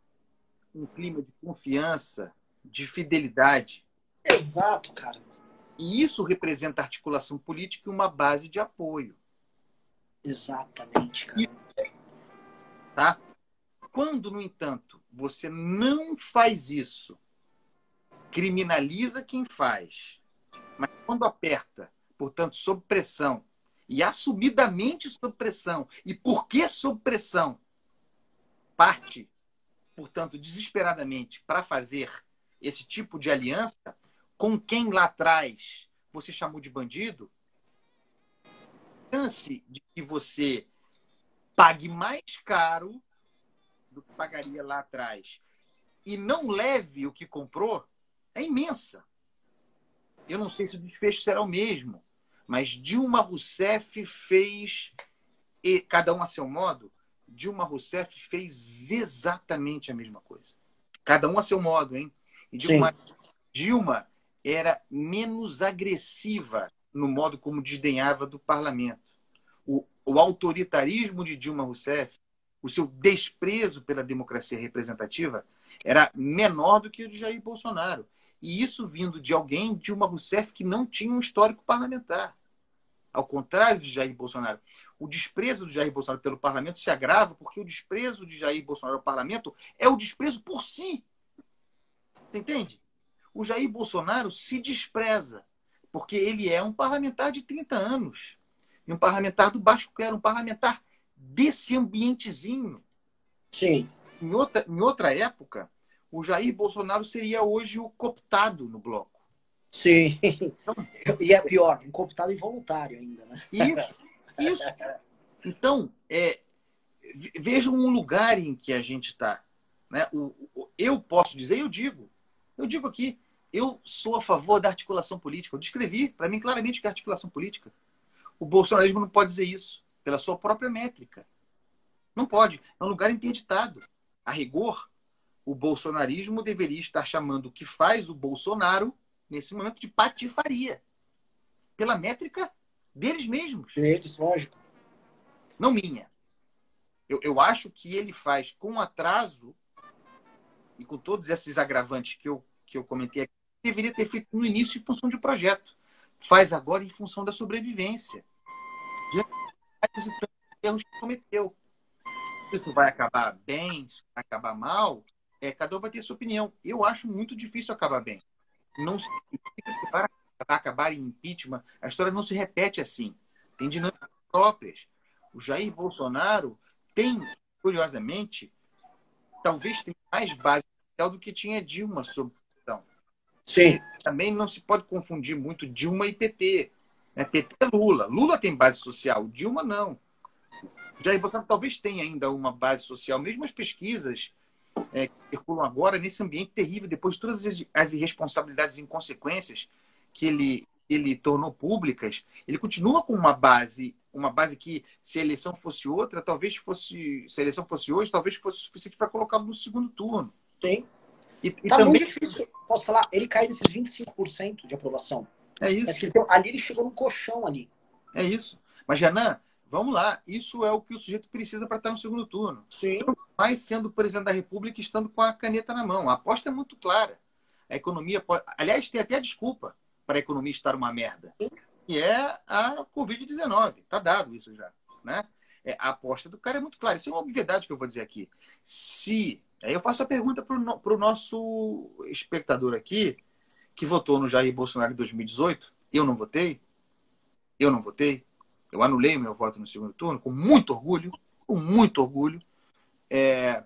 um clima de confiança, de fidelidade. Exato, cara. E isso representa articulação política e uma base de apoio. Exatamente, cara. E, tá? Quando, no entanto, você não faz isso, criminaliza quem faz, mas quando aperta, portanto, sob pressão, e assumidamente sob pressão, e por que sob pressão, parte, portanto, desesperadamente para fazer esse tipo de aliança com quem lá atrás você chamou de bandido, a chance de que você pague mais caro do que pagaria lá atrás e não leve o que comprou é imensa. Eu não sei se o desfecho será o mesmo, mas Dilma Rousseff fez, e cada um a seu modo, Dilma Rousseff fez exatamente a mesma coisa. Cada um a seu modo, hein? E Dilma, Dilma era menos agressiva no modo como desdenhava do parlamento. O, o autoritarismo de Dilma Rousseff, o seu desprezo pela democracia representativa, era menor do que o de Jair Bolsonaro. E isso vindo de alguém, Dilma Rousseff, que não tinha um histórico parlamentar. Ao contrário de Jair Bolsonaro. O desprezo de Jair Bolsonaro pelo parlamento se agrava porque o desprezo de Jair Bolsonaro ao parlamento é o desprezo por si. Você entende? O Jair Bolsonaro se despreza porque ele é um parlamentar de trinta anos. E um parlamentar do baixo clero, um parlamentar desse ambientezinho. Sim. Em outra, em outra época, o Jair Bolsonaro seria hoje o cooptado no bloco. Sim. E é pior, um cooptado involuntário ainda, né? Isso, isso. Então, é, vejam um lugar em que a gente está. Né? O, o, eu posso dizer, eu digo, eu digo aqui, eu sou a favor da articulação política. Eu descrevi, para mim, claramente, que é articulação política. O bolsonarismo não pode dizer isso, pela sua própria métrica. Não pode. É um lugar interditado. A rigor, o bolsonarismo deveria estar chamando o que faz o Bolsonaro, nesse momento, de patifaria. Pela métrica deles mesmos. Deles, lógico. Não minha. Eu, eu acho que ele faz com atraso, e com todos esses agravantes que eu, que eu comentei aqui, deveria ter feito no início em função de um projeto. Faz agora em função da sobrevivência. Os erros que cometeu. Isso vai acabar bem, isso vai acabar mal, é, cada um vai ter sua opinião. Eu acho muito difícil acabar bem. Não se vai acabar em impeachment, a história não se repete assim. Tem dinâmicas próprias. O Jair Bolsonaro tem, curiosamente, talvez tenha mais base social do que tinha Dilma sob pressão. Sim. Também não se pode confundir muito Dilma e P T. Né? P T é Lula. Lula tem base social, Dilma não. Jair Bolsonaro talvez tenha ainda uma base social, mesmo as pesquisas é, que circulam agora nesse ambiente terrível, depois de todas as irresponsabilidades e inconsequências que ele, ele tornou públicas, ele continua com uma base, uma base que, se a eleição fosse outra, talvez fosse, se a eleição fosse hoje, talvez fosse suficiente para colocá-lo no segundo turno. Sim. E, e tá também... muito difícil, posso falar, ele cai nesses vinte e cinco por cento de aprovação. É isso. Que ele tem, ali ele chegou no colchão ali. É isso. Mas, Renan, vamos lá. Isso é o que o sujeito precisa para estar no segundo turno. Sim. Mas sendo presidente da República e estando com a caneta na mão. A aposta é muito clara. A economia pode... Aliás, tem até a desculpa para a economia estar uma merda. Sim. Que é a covid dezenove. Está dado isso já. Né? É, a aposta do cara é muito clara. Isso é uma obviedade que eu vou dizer aqui. Se... Aí eu faço a pergunta para o no... nosso espectador aqui, que votou no Jair Bolsonaro em dois mil e dezoito. Eu não votei. Eu não votei. Eu anulei meu voto no segundo turno com muito orgulho, com muito orgulho. É,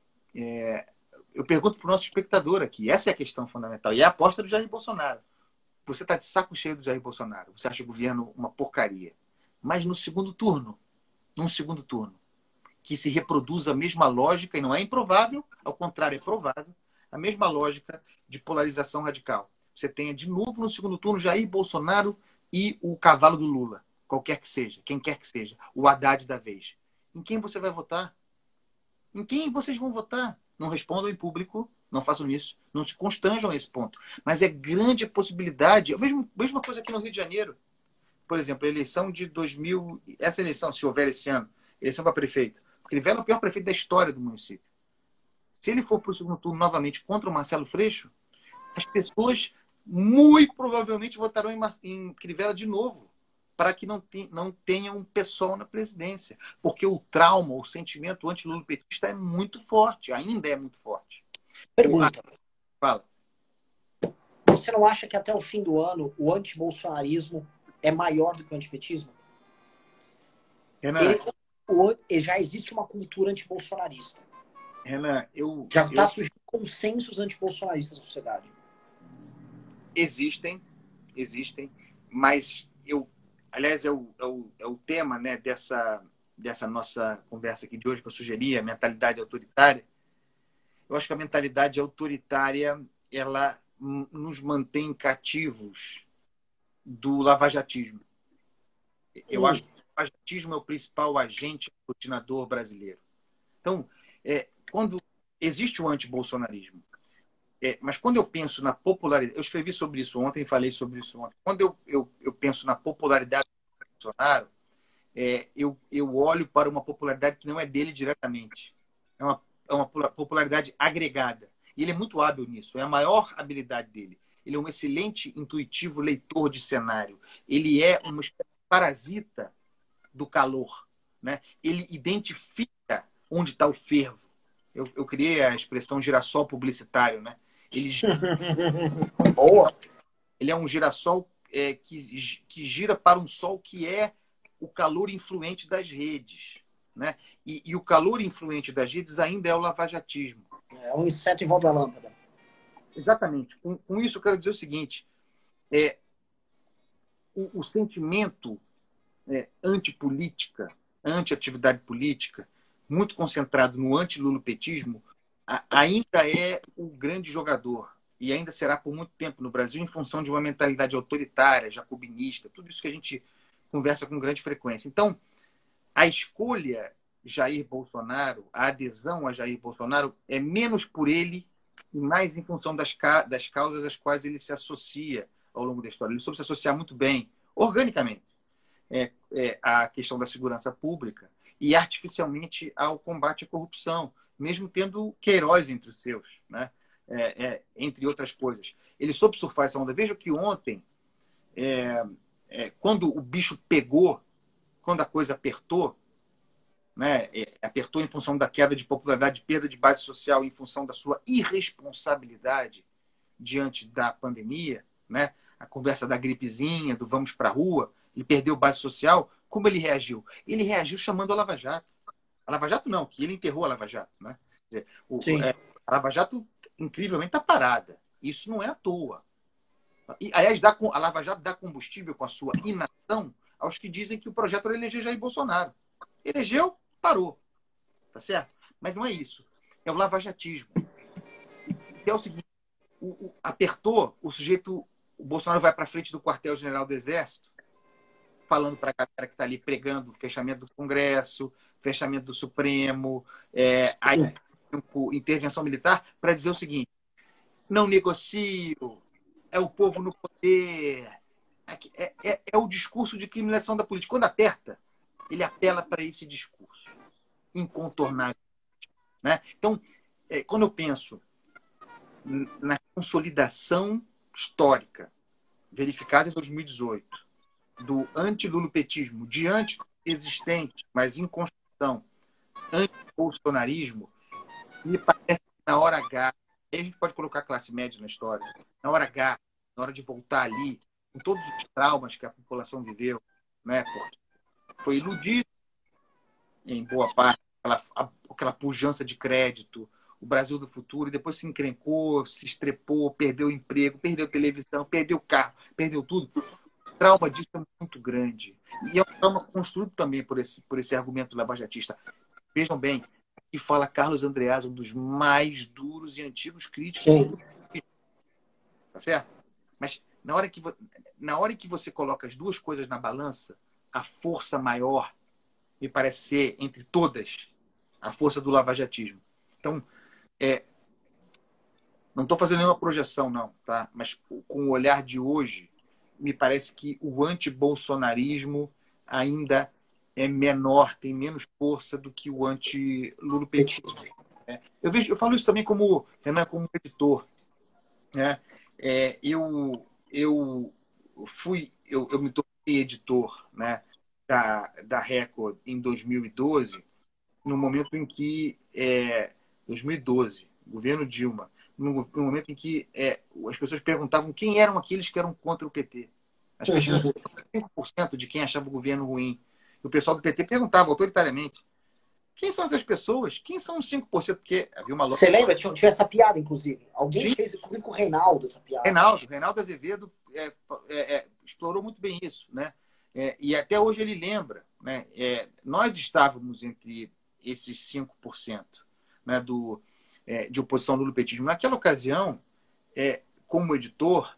é, eu pergunto para o nosso espectador aqui, essa é a questão fundamental, e é a aposta do Jair Bolsonaro. Você está de saco cheio do Jair Bolsonaro, você acha o governo uma porcaria. Mas no segundo turno, num segundo turno, que se reproduz a mesma lógica, e não é improvável, ao contrário, é provável, a mesma lógica de polarização radical. Você tenha de novo no segundo turno Jair Bolsonaro e o cavalo do Lula. Qualquer que seja, quem quer que seja, o Haddad da vez. Em quem você vai votar? Em quem vocês vão votar? Não respondam em público, não façam isso, não se constranjam a esse ponto. Mas é grande a possibilidade, a mesma, mesma coisa aqui no Rio de Janeiro. Por exemplo, a eleição de dois mil, essa eleição, se houver esse ano, eleição para prefeito, porque ele é o pior prefeito da história do município. Se ele for para o segundo turno novamente contra o Marcelo Freixo, as pessoas muito provavelmente votarão em, em Crivella de novo, para que não, te, não tenha um pessoal na presidência. Porque o trauma, o sentimento anti-lulopetista é muito forte, ainda é muito forte. Pergunta. O, fala. Você não acha que até o fim do ano o antibolsonarismo é maior do que o antipetismo? Renan, ele, o, já existe uma cultura antibolsonarista. Renan, eu... Já está eu... surgindo consensos antibolsonaristas na sociedade. Existem, existem, mas eu... Aliás, é o, é o, é o tema, né, dessa, dessa nossa conversa aqui de hoje, que eu sugeri, a mentalidade autoritária. Eu acho que a mentalidade autoritária, ela nos mantém cativos do lavajatismo. Eu hum. acho que o lavajatismo é o principal agente aglutinador brasileiro. Então, é, quando existe o antibolsonarismo, é, mas quando eu penso na popularidade, eu escrevi sobre isso ontem e falei sobre isso ontem. Quando eu, eu, eu penso na popularidade do Bolsonaro, é, eu, eu olho para uma popularidade que não é dele diretamente. É uma, é uma popularidade agregada. E ele é muito hábil nisso. É a maior habilidade dele. Ele é um excelente, intuitivo leitor de cenário. Ele é uma espécie de parasita do calor, né? Ele identifica onde está o fervo. Eu, eu criei a expressão girassol publicitário, né? Ele, Boa. ele é um girassol é, que, que gira para um sol que é o calor influente das redes, né? E, e o calor influente das redes ainda é o lavajatismo. É um inseto em volta da lâmpada. Exatamente. Com, com isso eu quero dizer o seguinte, é, o, o sentimento é, antipolítica, anti-atividade política, muito concentrado no anti-lulopetismo, ainda é o grande jogador e ainda será por muito tempo no Brasil em função de uma mentalidade autoritária, jacobinista, tudo isso que a gente conversa com grande frequência. Então, a escolha Jair Bolsonaro, a adesão a Jair Bolsonaro é menos por ele e mais em função das, ca das causas às quais ele se associa ao longo da história. Ele soube se associar muito bem, organicamente, é, é, à questão da segurança pública e artificialmente ao combate à corrupção, mesmo tendo Queiroz entre os seus, né? É, é, entre outras coisas. Ele soube surfar essa onda. Veja que ontem, é, é, quando o bicho pegou, quando a coisa apertou, né, é, apertou em função da queda de popularidade, perda de base social, em função da sua irresponsabilidade diante da pandemia, né, a conversa da gripezinha, do vamos para a rua, ele perdeu base social, como ele reagiu? Ele reagiu chamando a Lava Jato. A Lava Jato não, que ele enterrou a Lava Jato. Né? Quer dizer, o, é, a Lava Jato, incrivelmente, está parada. Isso não é à toa. E, aliás, dá, a Lava Jato dá combustível com a sua inação aos que dizem que o projeto era eleger Jair Bolsonaro. Elegeu, parou. Tá certo? Mas não é isso. É o lavajatismo. Que é o seguinte, o, o, apertou, o sujeito, o Bolsonaro vai para frente do quartel-general do Exército, falando para a galera que está ali pregando o fechamento do Congresso, fechamento do Supremo, é, a intervenção militar, para dizer o seguinte, não negocio, é o povo no poder, é, é, é o discurso de criminalização da política. Quando aperta, ele apela para esse discurso incontornável. Né? Então, é, quando eu penso na consolidação histórica verificada em dois mil e dezoito do anti-lulopetismo diante do existente, mas em construção, anti-bolsonarismo, me parece que na hora H, aí a gente pode colocar a classe média na história, na hora H, na hora de voltar ali, com todos os traumas que a população viveu, né? Porque foi iludido em boa parte, aquela, aquela pujança de crédito, o Brasil do futuro, e depois se encrencou, se estrepou, perdeu o emprego, perdeu televisão, perdeu carro, perdeu tudo. O trauma disso é muito grande. E é um trauma construído também por esse, por esse argumento lavajatista. Vejam bem, que fala Carlos Andreasa, um dos mais duros e antigos críticos. Sim. Tá certo? Mas na hora, que, na hora que você coloca as duas coisas na balança, a força maior me parece ser, entre todas, a força do lavajatismo. Então, é, não estou fazendo nenhuma projeção, não, tá? Mas com o olhar de hoje, me parece que o anti-bolsonarismo ainda é menor, tem menos força do que o anti-lulopetismo. É. Eu, vejo, eu falo isso também como, Renan, como editor. Né? É, eu, eu fui, eu, eu me tornei editor, né, da, da Record em dois mil e doze, no momento em que, é, dois mil e doze, governo Dilma, no, no momento em que é, as pessoas perguntavam quem eram aqueles que eram contra o P T. As pesquisas, cinco por cento de quem achava o governo ruim. E o pessoal do P T perguntava autoritariamente: quem são essas pessoas? Quem são os cinco por cento? Porque havia uma Você lembra? Tinha, tinha essa piada, inclusive. Alguém Tinha. fez, inclusive com o Reinaldo, essa piada. Reinaldo, Reinaldo Azevedo é, é, é, explorou muito bem isso, né? É, e até hoje ele lembra, né? É, nós estávamos entre esses cinco por cento, né, do, é, de oposição ao lulopetismo. Naquela ocasião, é, como editor,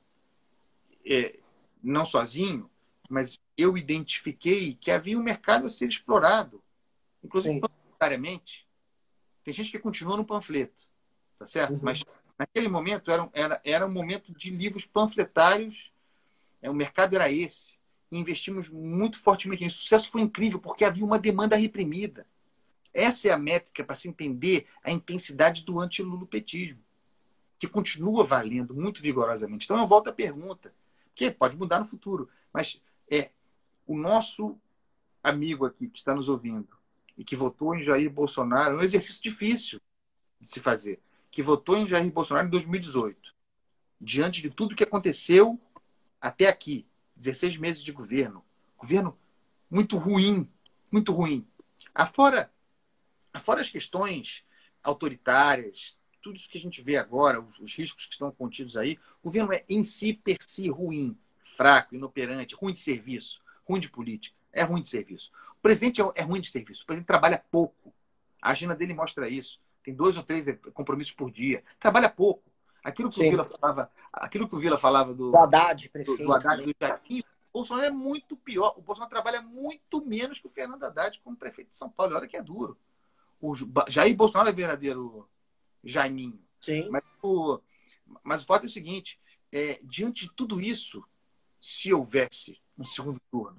é, não sozinho, mas eu identifiquei que havia um mercado a ser explorado, inclusive Sim. panfletariamente. Tem gente que continua no panfleto, tá certo? Uhum. Mas naquele momento era, era, era um momento de livros panfletários, é, o mercado era esse. E investimos muito fortemente nisso. O sucesso foi incrível, porque havia uma demanda reprimida. Essa é a métrica para se entender a intensidade do anti-lulopetismo, que continua valendo muito vigorosamente. Então eu volto à pergunta, que pode mudar no futuro, mas é o nosso amigo aqui que está nos ouvindo e que votou em Jair Bolsonaro, é um exercício difícil de se fazer, que votou em Jair Bolsonaro em dois mil e dezoito, diante de tudo que aconteceu até aqui, dezesseis meses de governo, governo muito ruim, muito ruim. Afora, afora as questões autoritárias, tudo isso que a gente vê agora, os, os riscos que estão contidos aí, o governo é em si, per si, ruim, fraco, inoperante, ruim de serviço, ruim de política, é ruim de serviço. O presidente é, é ruim de serviço, o presidente trabalha pouco. A agenda dele mostra isso. Tem dois ou três compromissos por dia. Trabalha pouco. Aquilo que o Sim. Vila falava, aquilo que o Vila falava O do, Haddad, do, prefeito. do Haddad, Né? do Jair, o Bolsonaro é muito pior. O Bolsonaro trabalha muito menos que o Fernando Haddad como prefeito de São Paulo. E olha que é duro. O Jair Bolsonaro é verdadeiro Jaiminho. Sim. Mas o, mas o fato é o seguinte, é, diante de tudo isso, se houvesse um segundo turno,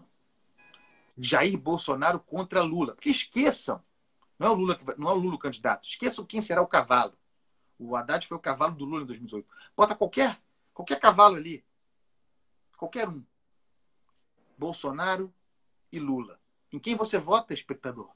Jair Bolsonaro contra Lula, porque esqueçam, não é o Lula, que vai, não é o Lula o candidato, esqueçam quem será o cavalo. O Haddad foi o cavalo do Lula em dois mil e dezoito. Bota qualquer, qualquer cavalo ali, qualquer um. Bolsonaro e Lula. Em quem você vota, espectador?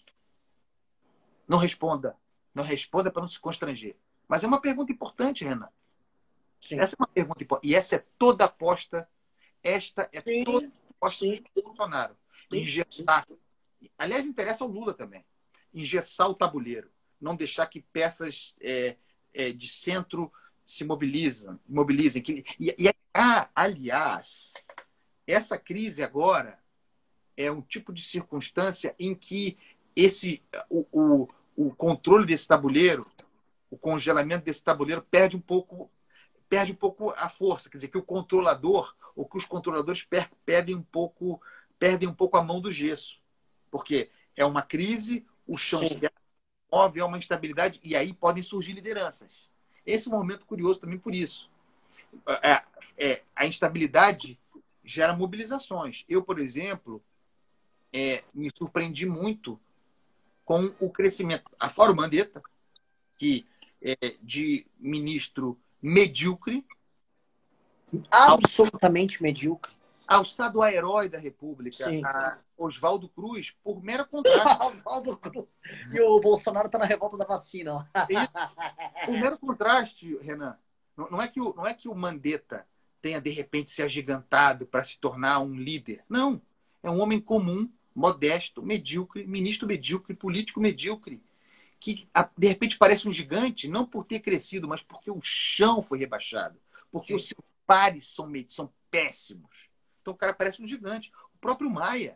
Não responda. Não responda para não se constranger. Mas é uma pergunta importante, Renan. Sim. Essa é uma pergunta importante. E essa é toda a aposta. Esta é Sim. toda a aposta Sim. do Bolsonaro. Sim. Engessar. Aliás, interessa ao Lula também. Engessar o tabuleiro. Não deixar que peças é, é, de centro se mobilizem. mobilizem. Que, e, e, ah, aliás, essa crise agora é um tipo de circunstância em que esse, o, o, o controle desse tabuleiro, o congelamento desse tabuleiro perde um pouco, perde um pouco a força. Quer dizer, que o controlador, ou que os controladores per, perdem um pouco, perdem um pouco a mão do gesso. Porque é uma crise, o chão Sim. se move, é uma instabilidade, e aí podem surgir lideranças. Esse é um momento curioso também por isso. É, é, a instabilidade gera mobilizações. Eu, por exemplo, é, me surpreendi muito com o crescimento. Afora o Mandetta, que é de ministro medíocre, Absolutamente medíocre. alçado a herói da República, Sim. a Oswaldo Cruz, por mero contraste. Oswaldo Cruz. E o Bolsonaro está na revolta da vacina. Por mero contraste, Renan. Não, não, é que o, não é que o Mandetta tenha, de repente, se agigantado para se tornar um líder. Não. É um homem comum, modesto, medíocre, ministro medíocre, político medíocre, que de repente parece um gigante, não por ter crescido, mas porque o chão foi rebaixado, porque Sim. os seus pares são, são péssimos. Então o cara parece um gigante. O próprio Maia.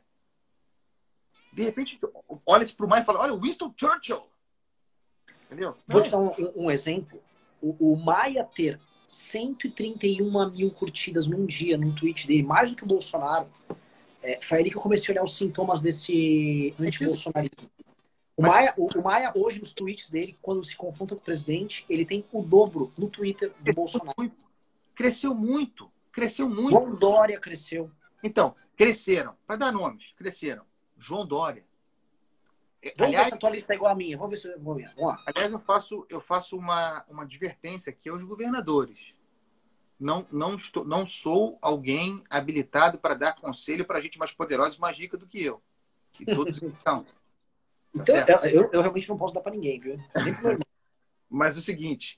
De repente, olha-se para o Maia e fala, olha, Winston Churchill. Entendeu? Vou te dar um, um exemplo. O, o Maia ter cento e trinta e uma mil curtidas num dia, num tweet dele, mais do que o Bolsonaro, é, foi ali que eu comecei a olhar os sintomas desse anti-bolsonarismo. O, Mas... Maia, o, o Maia, hoje, nos tweets dele, quando se confronta com o presidente, ele tem o dobro no Twitter do cresceu Bolsonaro. Muito. Cresceu muito. Cresceu muito. João Dória cresceu. Então, cresceram. Para dar nomes, cresceram. João Dória. Vamos aliás, ver se a tua lista é igual a minha. Vamos ver se eu vou ver. Vamos lá. Aliás, eu faço, eu faço uma, uma advertência aqui aos governadores. não, não, estou, não sou alguém habilitado para dar conselho para gente mais poderosa e mais rica do que eu. E todos eles são. Tá Então, certo? eu, eu realmente não posso dar para ninguém, viu? Nem pro meu irmão. Mas é o seguinte,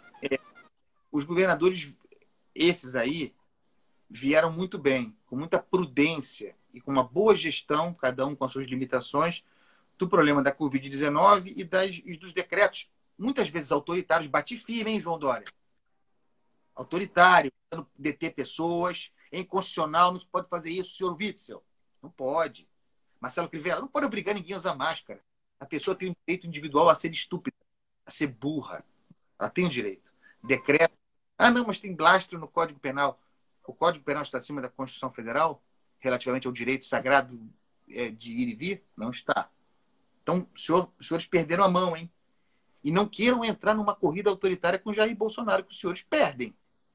os governadores, esses aí, vieram muito bem, com muita prudência e com uma boa gestão, cada um com as suas limitações, do problema da covid dezenove e, das, e dos decretos, muitas vezes autoritários. Bati firme, hein, João Dória? Autoritário, tentando deter pessoas, é inconstitucional, não se pode fazer isso, senhor Witzel. Não pode. Marcelo Crivella, não pode obrigar ninguém a usar máscara. A pessoa tem o direito individual a ser estúpida, a ser burra. Ela tem o direito. Decreto. Ah, não, mas tem blastro no Código Penal. O Código Penal está acima da Constituição Federal, relativamente ao direito sagrado de ir e vir? Não está. Então, senhor, os senhores perderam a mão, hein? E não queiram entrar numa corrida autoritária com Jair Bolsonaro, que os senhores perdem.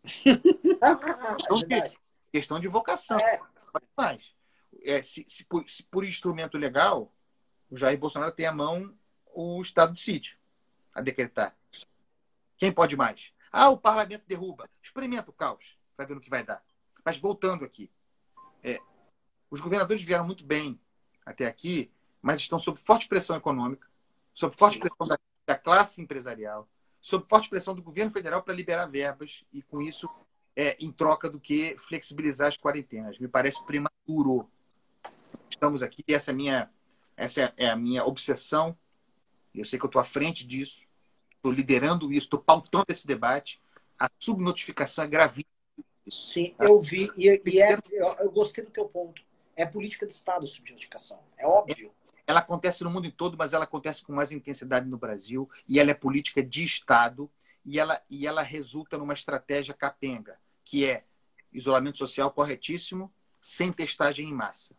Questão, É de, questão de vocação. É. Mas, é, se, se, por, se por instrumento legal, o Jair Bolsonaro tem à mão o estado de sítio a decretar. Quem pode mais? Ah, o parlamento derruba. Experimenta o caos para ver no que vai dar. Mas voltando aqui. É, os governadores vieram muito bem até aqui, mas estão sob forte pressão econômica, sob forte pressão da, da classe empresarial, sob forte pressão do governo federal para liberar verbas e, com isso, é, em troca do que flexibilizar as quarentenas. Me parece prematuro. Estamos aqui, essa é a minha, essa é a minha obsessão. Eu sei que eu estou à frente disso, estou liderando isso, estou pautando esse debate. A subnotificação é gravíssima. Sim, eu vi, e, e é, eu, eu gostei do teu ponto. É política de Estado a subnotificação, é óbvio. Ela acontece no mundo todo, mas ela acontece com mais intensidade no Brasil, e ela é política de Estado, e ela, e ela resulta numa estratégia capenga, que é isolamento social corretíssimo, sem testagem em massa.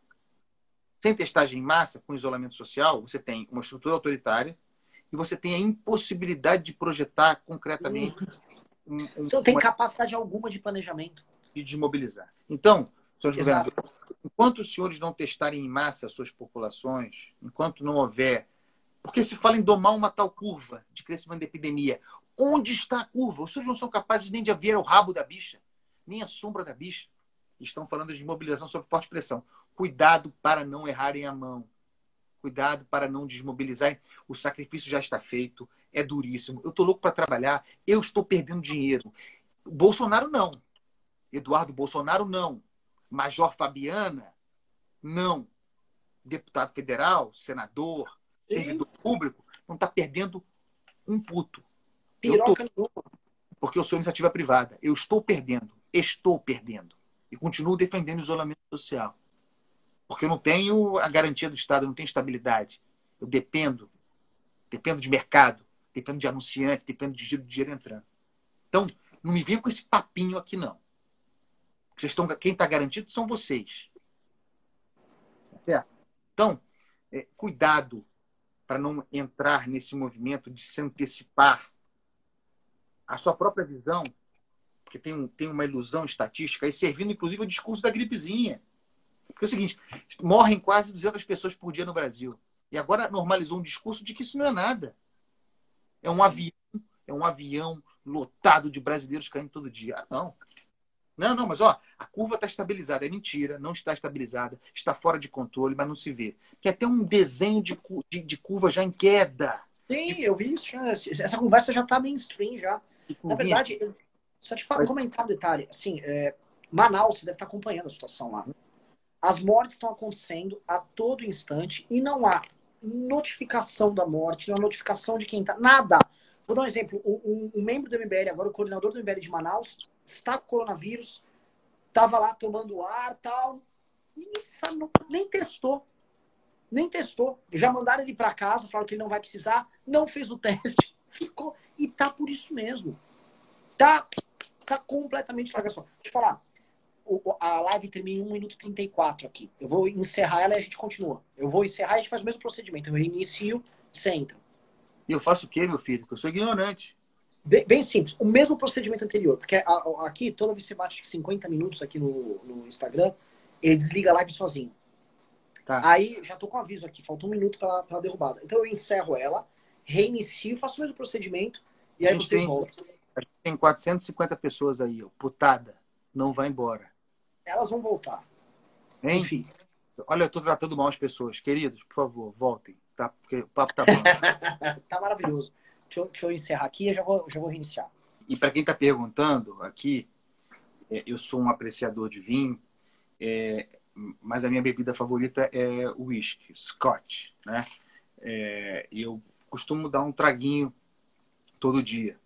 Sem testagem em massa, com isolamento social, você tem uma estrutura autoritária e você tem a impossibilidade de projetar concretamente... Um, um, você não tem uma... capacidade alguma de planejamento. E de mobilizar. Então, senhores governadores, enquanto os senhores não testarem em massa as suas populações, enquanto não houver... Porque se fala em domar uma tal curva de crescimento da epidemia. Onde está a curva? Os senhores não são capazes nem de ver o rabo da bicha, nem a sombra da bicha. Estão falando de mobilização sob forte pressão. Cuidado para não errarem a mão. Cuidado para não desmobilizarem. O sacrifício já está feito. É duríssimo. Eu estou louco para trabalhar. Eu estou perdendo dinheiro. Bolsonaro não. Eduardo Bolsonaro não. Major Fabiana não. Deputado federal, senador, Sim. servidor público, não está perdendo um puto. Piroca tô... Porque eu sou iniciativa privada. Eu estou perdendo. Estou perdendo. E continuo defendendo o isolamento social. Porque eu não tenho a garantia do Estado, eu não tenho estabilidade. Eu dependo. Dependo de mercado. Dependo de anunciante, dependo de dinheiro, de dinheiro entrando. Então, não me venham com esse papinho aqui, não. Vocês estão, quem está garantido são vocês. Certo? Então, é, cuidado para não entrar nesse movimento de se antecipar a sua própria visão, porque tem, um, tem uma ilusão estatística, e servindo, inclusive, o discurso da gripezinha. Porque é o seguinte, morrem quase duzentas pessoas por dia no Brasil. E agora normalizou um discurso de que isso não é nada. É um avião, é um avião lotado de brasileiros caindo todo dia. Ah, não. Não, não, mas ó, a curva está estabilizada. É mentira, não está estabilizada. Está fora de controle, mas não se vê. Tem até um desenho de, de, de curva já em queda. Sim, de... eu vi isso. Já. Essa conversa já está mainstream já. Na verdade, só te falar, mas... comentar um detalhe. Assim, é, Manaus, você deve estar acompanhando a situação lá. As mortes estão acontecendo a todo instante e não há notificação da morte, não há notificação de quem está. Nada. Vou dar um exemplo. Um, um membro do M B L, agora o coordenador do M B L de Manaus, está com coronavírus, estava lá tomando ar e tal. Ninguém sabe, não, nem testou. Nem testou. Já mandaram ele para casa, falaram que ele não vai precisar, não fez o teste, ficou. E tá por isso mesmo. Tá, tá completamente largação. Deixa eu falar. A live termina em um minuto e trinta e quatro aqui. Eu vou encerrar ela e a gente continua. Eu vou encerrar e a gente faz o mesmo procedimento. Eu reinicio, você entra. E eu faço o quê, meu filho? Eu sou ignorante. Bem, bem simples. O mesmo procedimento anterior. Porque aqui, toda vez que você bate cinquenta minutos aqui no, no Instagram, ele desliga a live sozinho. Tá. Aí, já tô com aviso aqui. Falta um minuto para a derrubada. Então, eu encerro ela, reinicio, faço o mesmo procedimento e aí vocês tem... voltam. A gente tem quatrocentas e cinquenta pessoas aí, ó, putada. Não vai embora. Elas vão voltar. Hein? Enfim. Olha, eu tô tratando mal as pessoas. Queridos, por favor, voltem. Tá? Porque o papo tá bom. Tá maravilhoso. Deixa eu, deixa eu encerrar aqui e já vou, já vou reiniciar. E para quem está perguntando aqui, é, eu sou um apreciador de vinho, é, mas a minha bebida favorita é o whisky, Scotch, né? É, e eu costumo dar um traguinho todo dia.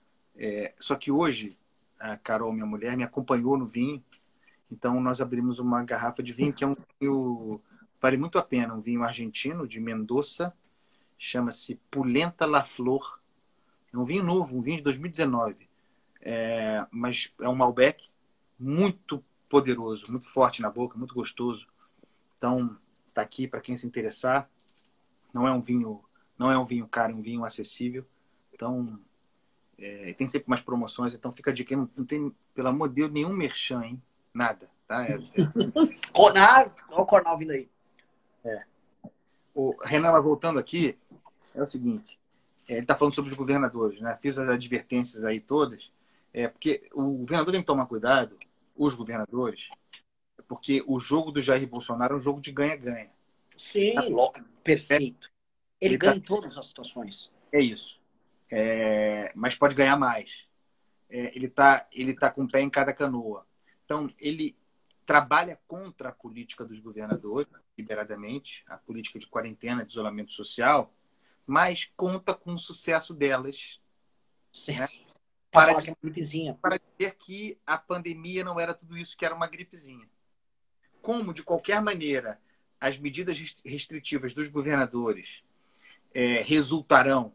É, só que hoje, a Carol, minha mulher, me acompanhou no vinho, então nós abrimos uma garrafa de vinho que é um vinho, vale muito a pena, um vinho argentino de Mendoza, chama-se Pulenta La Flor. É um vinho novo, um vinho de dois mil e dezenove. É, mas é um Malbec muito poderoso, muito forte na boca, muito gostoso. Então, tá aqui para quem se interessar. Não é um vinho, não é um vinho caro, é um vinho acessível. Então, é, tem sempre mais promoções. Então, fica a dica. Não, não tem, pelo amor de Deus, nenhum merchan, hein? Nada, tá? É, é... Olha o Cornal vindo aí. É. O Renan, voltando aqui, é o seguinte. Ele está falando sobre os governadores, né? Fiz as advertências aí todas, é, porque o governador tem que tomar cuidado, os governadores, porque o jogo do Jair Bolsonaro é um jogo de ganha-ganha. Sim, louco, perfeito. Ele, Ele ganha tá... em todas as situações. É isso. É... Mas pode ganhar mais. É, ele está ele tá com o pé em cada canoa. Então, ele trabalha contra a política dos governadores, liberadamente, a política de quarentena, de isolamento social, mas conta com o sucesso delas. Sim. Né? Para, Para, falar que é uma gripezinha. Para dizer que a pandemia não era tudo isso, que era uma gripezinha. Como, de qualquer maneira, as medidas restritivas dos governadores é, resultarão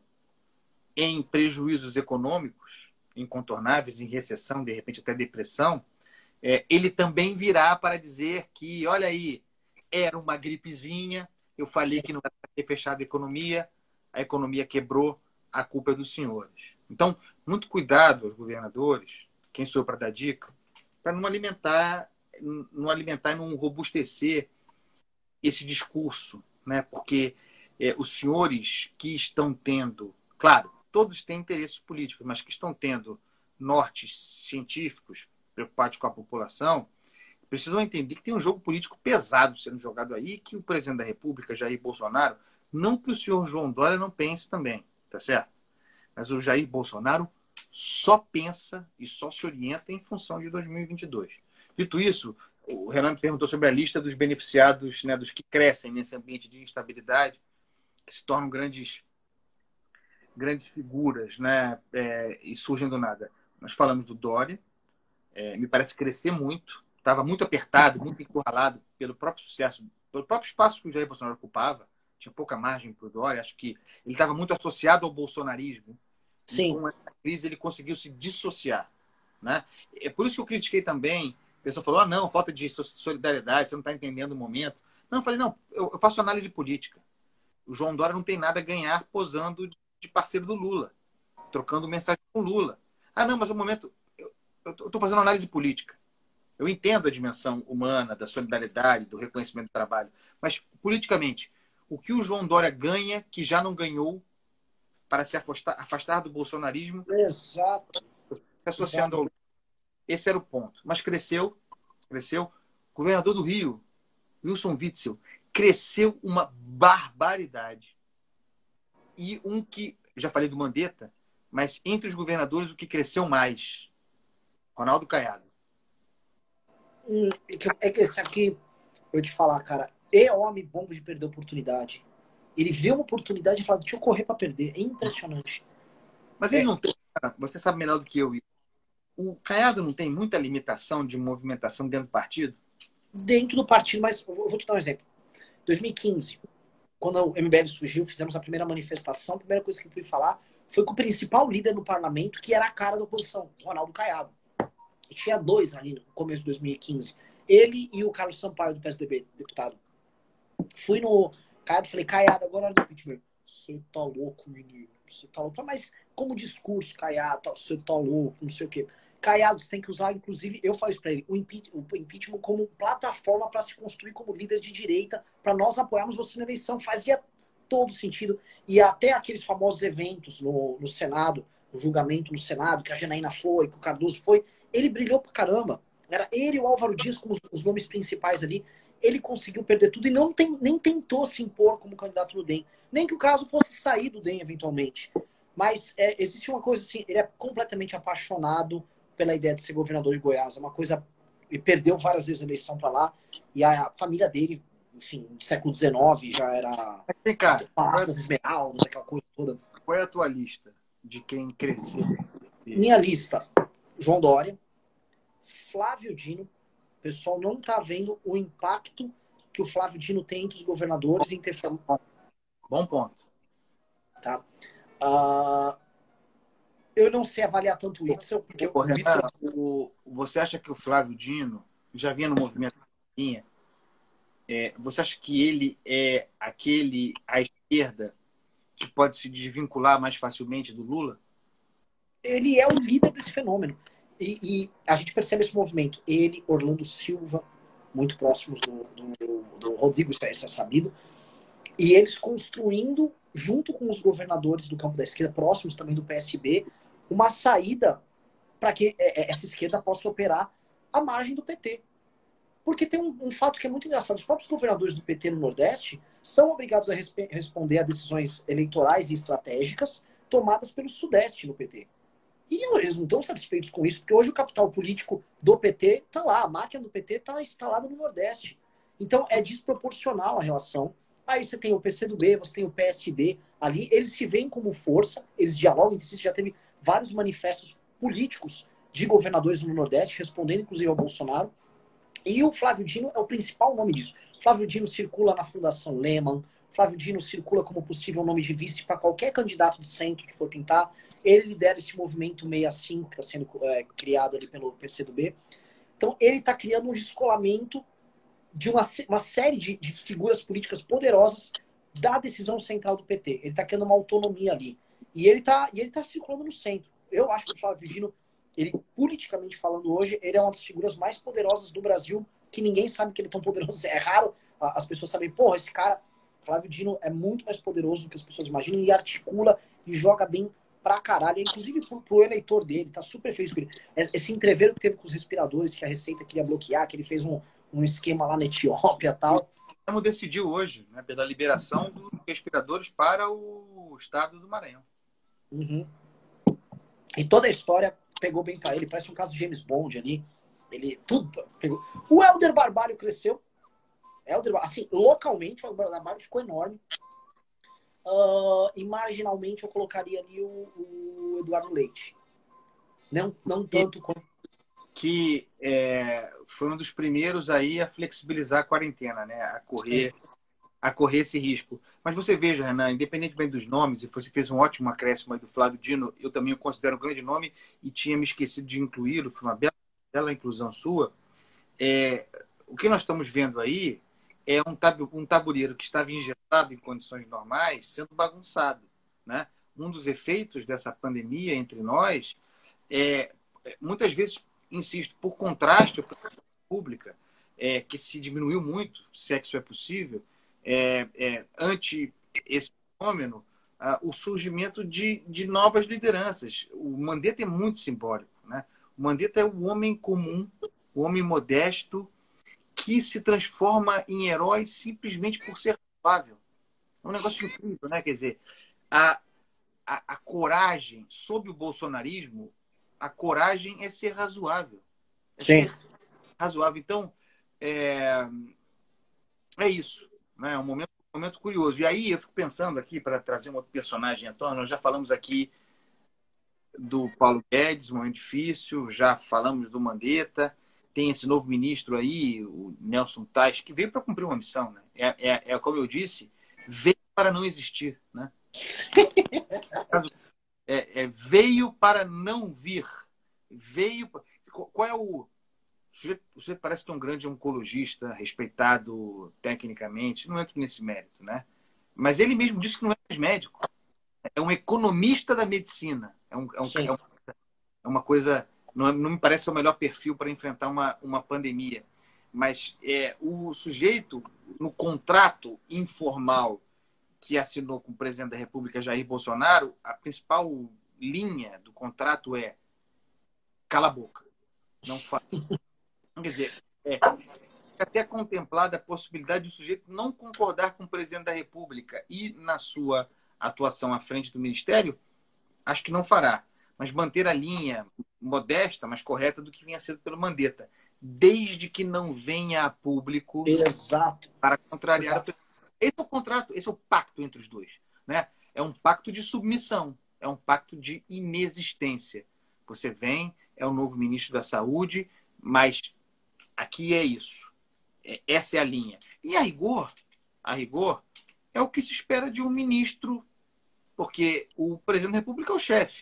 em prejuízos econômicos incontornáveis, em recessão, de repente até depressão, é, ele também virá para dizer que, olha aí, era uma gripezinha, eu falei que não era para ter fechado a economia, a economia quebrou, a culpa é dos senhores. Então, muito cuidado aos governadores, quem sou eu para dar dica, para não alimentar, não alimentar e não robustecer esse discurso, né? Porque é, os senhores que estão tendo, claro, todos têm interesses políticos, mas que estão tendo nortes científicos preocupados com a população, precisam entender que tem um jogo político pesado sendo jogado aí, que o presidente da República, Jair Bolsonaro, não que o senhor João Dória não pense também, tá certo? Mas o Jair Bolsonaro só pensa e só se orienta em função de dois mil e vinte e dois. Dito isso, o Renan me perguntou sobre a lista dos beneficiados, né, dos que crescem nesse ambiente de instabilidade, que se tornam grandes, grandes figuras, né, é, e surgem do nada. Nós falamos do Dória, é, me parece crescer muito, estava muito apertado, muito encurralado pelo próprio sucesso, pelo próprio espaço que o Jair Bolsonaro ocupava, tinha pouca margem para o Dória, acho que ele estava muito associado ao bolsonarismo. Sim. E com essa crise ele conseguiu se dissociar. Né? É por isso que eu critiquei também. A pessoa falou, ah, não, falta de solidariedade, você não está entendendo o momento. Não, eu falei, não, eu, eu faço análise política. O João Dória não tem nada a ganhar posando de parceiro do Lula, trocando mensagem com o Lula. Ah, não, mas o momento... Eu estou fazendo análise política. Eu entendo a dimensão humana, da solidariedade, do reconhecimento do trabalho. Mas, politicamente, o que o João Dória ganha que já não ganhou para se afastar, afastar do bolsonarismo? Exato. Se associando ao Lula. Esse era o ponto. Mas cresceu, cresceu. O governador do Rio, Wilson Witzel, cresceu uma barbaridade. E um que, já falei do Mandetta, mas entre os governadores o que cresceu mais, Ronaldo Caiado. Hum, é que esse aqui, eu vou te falar, cara, é homem bom de perder oportunidade. Ele vê uma oportunidade e fala, deixa eu correr para perder. É impressionante. Mas ele é. não tem, você sabe melhor do que eu, o Caiado não tem muita limitação de movimentação dentro do partido? Dentro do partido, mas eu vou te dar um exemplo. dois mil e quinze, quando o M B L surgiu, fizemos a primeira manifestação, a primeira coisa que eu fui falar foi com o principal líder no parlamento, que era a cara da oposição, Ronaldo Caiado. E tinha dois ali no começo de dois mil e quinze. Ele e o Carlos Sampaio, do P S D B, deputado. Fui no Caiado e falei, Caiado, agora do impeachment. Você tá louco, menino. Você tá louco. Mas como discurso, Caiado, você tá louco, não sei o quê. Caiado, você tem que usar, inclusive, eu falei isso pra ele, o impeachment, o impeachment como plataforma para se construir como líder de direita, para nós apoiarmos você na eleição. Fazia todo sentido. E até aqueles famosos eventos no, no Senado, o julgamento no Senado, que a Janaína foi, que o Cardoso foi, ele brilhou pra caramba. Era ele e o Álvaro Dias como os, os nomes principais ali. Ele conseguiu perder tudo e não tem, nem tentou se impor como candidato no D E M. Nem que o caso fosse sair do D E M eventualmente. Mas é, existe uma coisa assim, ele é completamente apaixonado pela ideia de ser governador de Goiás. É uma coisa... Ele perdeu várias vezes a eleição para lá. E a família dele, enfim, do século dezenove, já era... Vem cá, Palácio das Esmeraldas, aquela coisa toda. qual é a tua lista de quem cresceu? Minha lista, João Dória, Flávio Dino. O pessoal não está vendo o impacto que o Flávio Dino tem entre os governadores em ter... Bom ponto. Tá? Uh, eu não sei avaliar tanto o Witzel, porque Pô, o Witzel... Renan, o, você acha que o Flávio Dino, já vinha no movimento da é, você acha que ele é aquele à esquerda que pode se desvincular mais facilmente do Lula? Ele é o líder desse fenômeno. E, e a gente percebe esse movimento. Ele, Orlando Silva, muito próximos do, do, do Rodrigo, isso é, isso é sabido. E eles construindo, junto com os governadores do campo da esquerda, próximos também do P S B, uma saída para que essa esquerda possa operar à margem do P T. Porque tem um, um fato que é muito engraçado. Os próprios governadores do P T no Nordeste são obrigados a respe- responder a decisões eleitorais e estratégicas tomadas pelo Sudeste no P T. E eles não estão satisfeitos com isso, porque hoje o capital político do P T está lá, a máquina do P T está instalada no Nordeste. Então é desproporcional a relação. Aí você tem o P C do B, você tem o P S B ali, eles se veem como força, eles dialogam entre si, já teve vários manifestos políticos de governadores no Nordeste, respondendo inclusive ao Bolsonaro. E o Flávio Dino é o principal nome disso. Flávio Dino circula na Fundação Lehman, Flávio Dino circula como possível nome de vice para qualquer candidato de centro que for pintar. Ele lidera esse movimento sessenta e cinco que está sendo é, criado ali pelo P C do B. Então ele está criando um descolamento de uma, uma série de, de figuras políticas poderosas da decisão central do P T. Ele está criando uma autonomia ali. E ele está e ele tá circulando no centro. Eu acho que o Flávio Dino, ele, politicamente falando hoje, ele é uma das figuras mais poderosas do Brasil, que ninguém sabe que ele é tão poderoso. É raro as pessoas saberem, porra, esse cara, Flávio Dino, é muito mais poderoso do que as pessoas imaginam e articula e joga bem pra caralho. Inclusive pro, pro eleitor dele, tá super feliz com ele. Esse entreveiro que teve com os respiradores, que a Receita queria bloquear, que ele fez um, um esquema lá na Etiópia e tal. O Supremo decidiu hoje, né, pela liberação dos respiradores para o estado do Maranhão. Uhum. E toda a história pegou bem pra ele, parece um caso de James Bond ali. Ele tudo pegou. O Helder Barbalho cresceu. Helder, assim, localmente o Helder Barbalho ficou enorme. Uh, e marginalmente eu colocaria ali o, o Eduardo Leite. Não, não tanto quanto. Que é, foi um dos primeiros aí a flexibilizar a quarentena, né? A correr, a correr esse risco. Mas você veja, Renan, independentemente dos nomes, e você fez um ótimo acréscimo aí do Flávio Dino, eu também o considero um grande nome e tinha me esquecido de incluí-lo, foi uma bela, bela inclusão sua. É, o que nós estamos vendo aí é um, tab, um tabuleiro que estava injetado em condições normais sendo bagunçado, né? Um dos efeitos dessa pandemia entre nós é, muitas vezes, insisto, por contraste com a pública, é, que se diminuiu muito, se é que isso é possível, é, é, ante esse fenômeno, ah, o surgimento de, de novas lideranças. O Mandetta é muito simbólico, né? O Mandetta é o homem comum, o homem modesto, que se transforma em herói simplesmente por ser razoável. É um negócio incrível, né? Quer dizer, a, a, a coragem sob o bolsonarismo, a coragem é ser razoável. É Sim. ser razoável. Então, é, é isso. Né? É um momento, um momento curioso. E aí eu fico pensando aqui, para trazer um outro personagem à tona, nós já falamos aqui do Paulo Guedes, um momento difícil, já falamos do Mandetta, tem esse novo ministro aí, o Nelson Tais, que veio para cumprir uma missão. Né? É, é, é, como eu disse, veio para não existir. Né? É, é, veio para não vir. Veio. Qual é o. O sujeito, o sujeito parece que é um grande oncologista, respeitado tecnicamente. Não entro nesse mérito, né? Mas ele mesmo disse que não é mais médico. É um economista da medicina. É, um, é, um, é, uma, é uma coisa. Não, não me parece ser o melhor perfil para enfrentar uma, uma pandemia. Mas é, o sujeito, no contrato informal que assinou com o presidente da República, Jair Bolsonaro, a principal linha do contrato é cala a boca, não fala. Quer dizer, é até contemplada a possibilidade do sujeito não concordar com o presidente da República e na sua atuação à frente do Ministério, acho que não fará. Mas manter a linha modesta, mas correta do que vinha sendo pelo Mandetta, desde que não venha a público. Exato. Para contrariar. Exato. Esse é o contrato, esse é o pacto entre os dois, né? É um pacto de submissão, é um pacto de inexistência. Você vem, é o novo ministro da Saúde, mas aqui é isso. Essa é a linha. E a rigor, a rigor, é o que se espera de um ministro, porque o presidente da República é o chefe.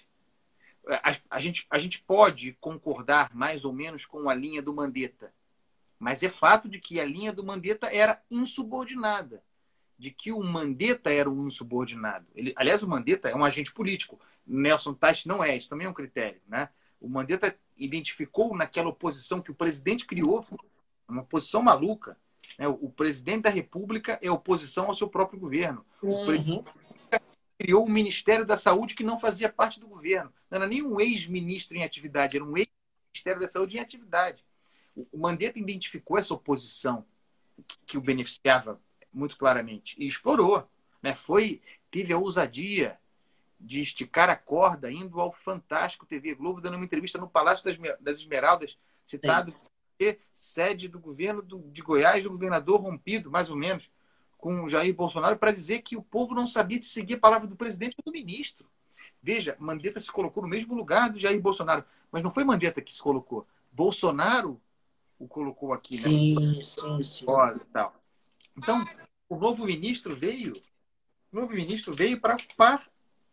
A, a, gente, a gente pode concordar mais ou menos com a linha do Mandetta, mas é fato de que a linha do Mandetta era insubordinada, de que o Mandetta era um insubordinado. Ele, aliás, o Mandetta é um agente político. Nelson Teich não é, isso também é um critério, né? O Mandetta identificou naquela oposição que o presidente criou, uma oposição maluca, né? O, o presidente da República é oposição ao seu próprio governo. Uhum. O presidente criou o Ministério da Saúde que não fazia parte do governo. Não era nem um ex-ministro em atividade, era um ex-Ministério da Saúde em atividade. O Mandetta identificou essa oposição que, que o beneficiava muito claramente e explorou, né? Foi, teve a ousadia de esticar a corda, indo ao Fantástico T V Globo, dando uma entrevista no Palácio das, das Esmeraldas, citado como sede do governo do, de Goiás, do governador rompido, mais ou menos, com o Jair Bolsonaro, para dizer que o povo não sabia se seguir a palavra do presidente ou do ministro. Veja, Mandetta se colocou no mesmo lugar do Jair Bolsonaro, mas não foi Mandetta que se colocou. Bolsonaro o colocou aqui, né? Sim, sim, sim. Tal. Então, o novo ministro veio, o novo ministro veio para ocupar,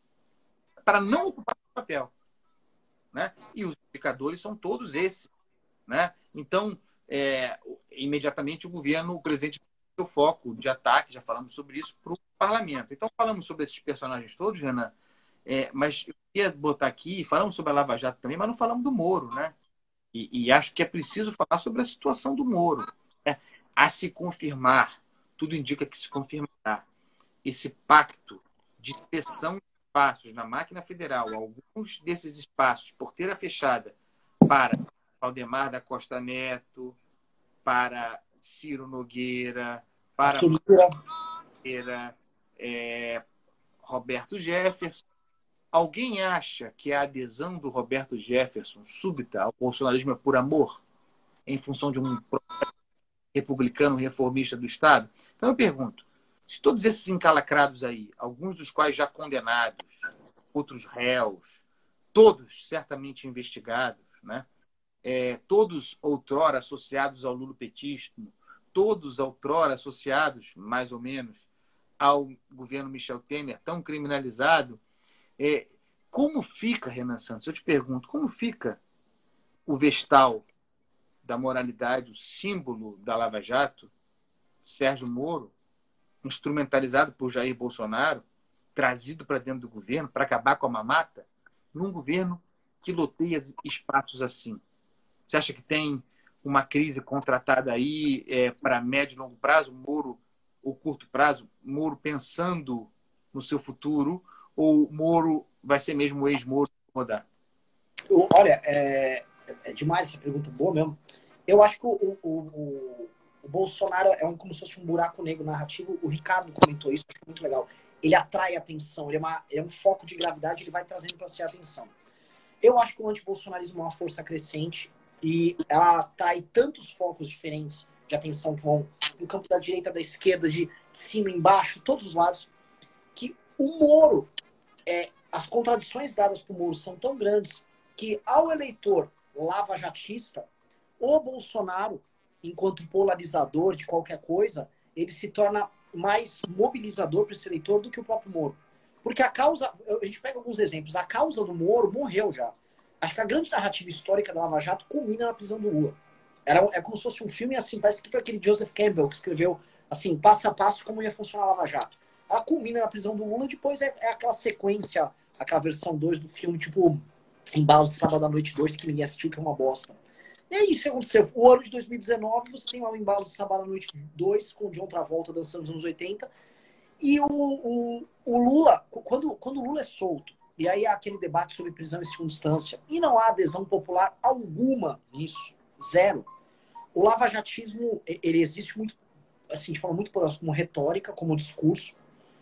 para não ocupar o papel, né? E os indicadores são todos esses, né? Então, é, imediatamente o governo, o presidente, o foco de ataque, já falamos sobre isso, para o parlamento. Então, falamos sobre esses personagens todos, Renan, é, mas eu queria botar aqui, falamos sobre a Lava Jato também, mas não falamos do Moro, né? E, e acho que é preciso falar sobre a situação do Moro, né? A se confirmar, tudo indica que se confirmará, esse pacto de cessão de espaços na máquina federal, alguns desses espaços, porteira fechada, para Valdemar da Costa Neto, para Ciro Nogueira, para Nogueira, é, Roberto Jefferson. Alguém acha que a adesão do Roberto Jefferson súbita ao bolsonarismo é por amor, em função de um republicano reformista do Estado? Então eu pergunto, se todos esses encalacrados aí, alguns dos quais já condenados, outros réus, todos certamente investigados, né? É, todos outrora associados ao lulopetismo, todos outrora associados, mais ou menos, ao governo Michel Temer, tão criminalizado, é, como fica, Renan Santos? Eu te pergunto, como fica o vestal da moralidade, o símbolo da Lava Jato, Sérgio Moro, instrumentalizado por Jair Bolsonaro, trazido para dentro do governo para acabar com a mamata, num governo que loteia espaços assim? Você acha que tem uma crise contratada aí é, para médio e longo prazo, Moro, ou curto prazo, Moro pensando no seu futuro, ou Moro vai ser mesmo o ex-Moro mudar? Olha, é, é demais essa pergunta, boa mesmo. Eu acho que o, o, o, o Bolsonaro é um, como se fosse um buraco negro narrativo. O Ricardo comentou isso, acho muito legal. Ele atrai atenção, ele é, uma, ele é um foco de gravidade, ele vai trazendo para si a atenção. Eu acho que o antibolsonarismo é uma força crescente e ela atrai tantos focos diferentes de atenção que vão no campo da direita, da esquerda, de cima, embaixo, todos os lados, que o Moro, é, as contradições dadas para o Moro são tão grandes que ao eleitor lava-jatista, o Bolsonaro, enquanto polarizador de qualquer coisa, ele se torna mais mobilizador para esse eleitor do que o próprio Moro. Porque a causa, a gente pega alguns exemplos, a causa do Moro morreu já. Acho que a grande narrativa histórica da Lava Jato culmina na prisão do Lula. Era, é como se fosse um filme, assim, parece que foi aquele Joseph Campbell que escreveu, assim, passo a passo como ia funcionar a Lava Jato. Ela culmina na prisão do Lula, depois é, é aquela sequência, aquela versão dois do filme, tipo, Embalos de Sábado à Noite dois, que ninguém assistiu, que é uma bosta. E é isso que aconteceu. O ano de dois mil e dezenove, você tem lá o Embalos de Sábado à Noite dois, com o John Travolta dançando nos anos oitenta, e o, o, o Lula, quando, quando o Lula é solto, E aí há aquele debate sobre prisão em segunda instância. E não há adesão popular alguma nisso. Zero. O lavajatismo, ele existe muito, assim, de forma muito poderosa como retórica, como discurso,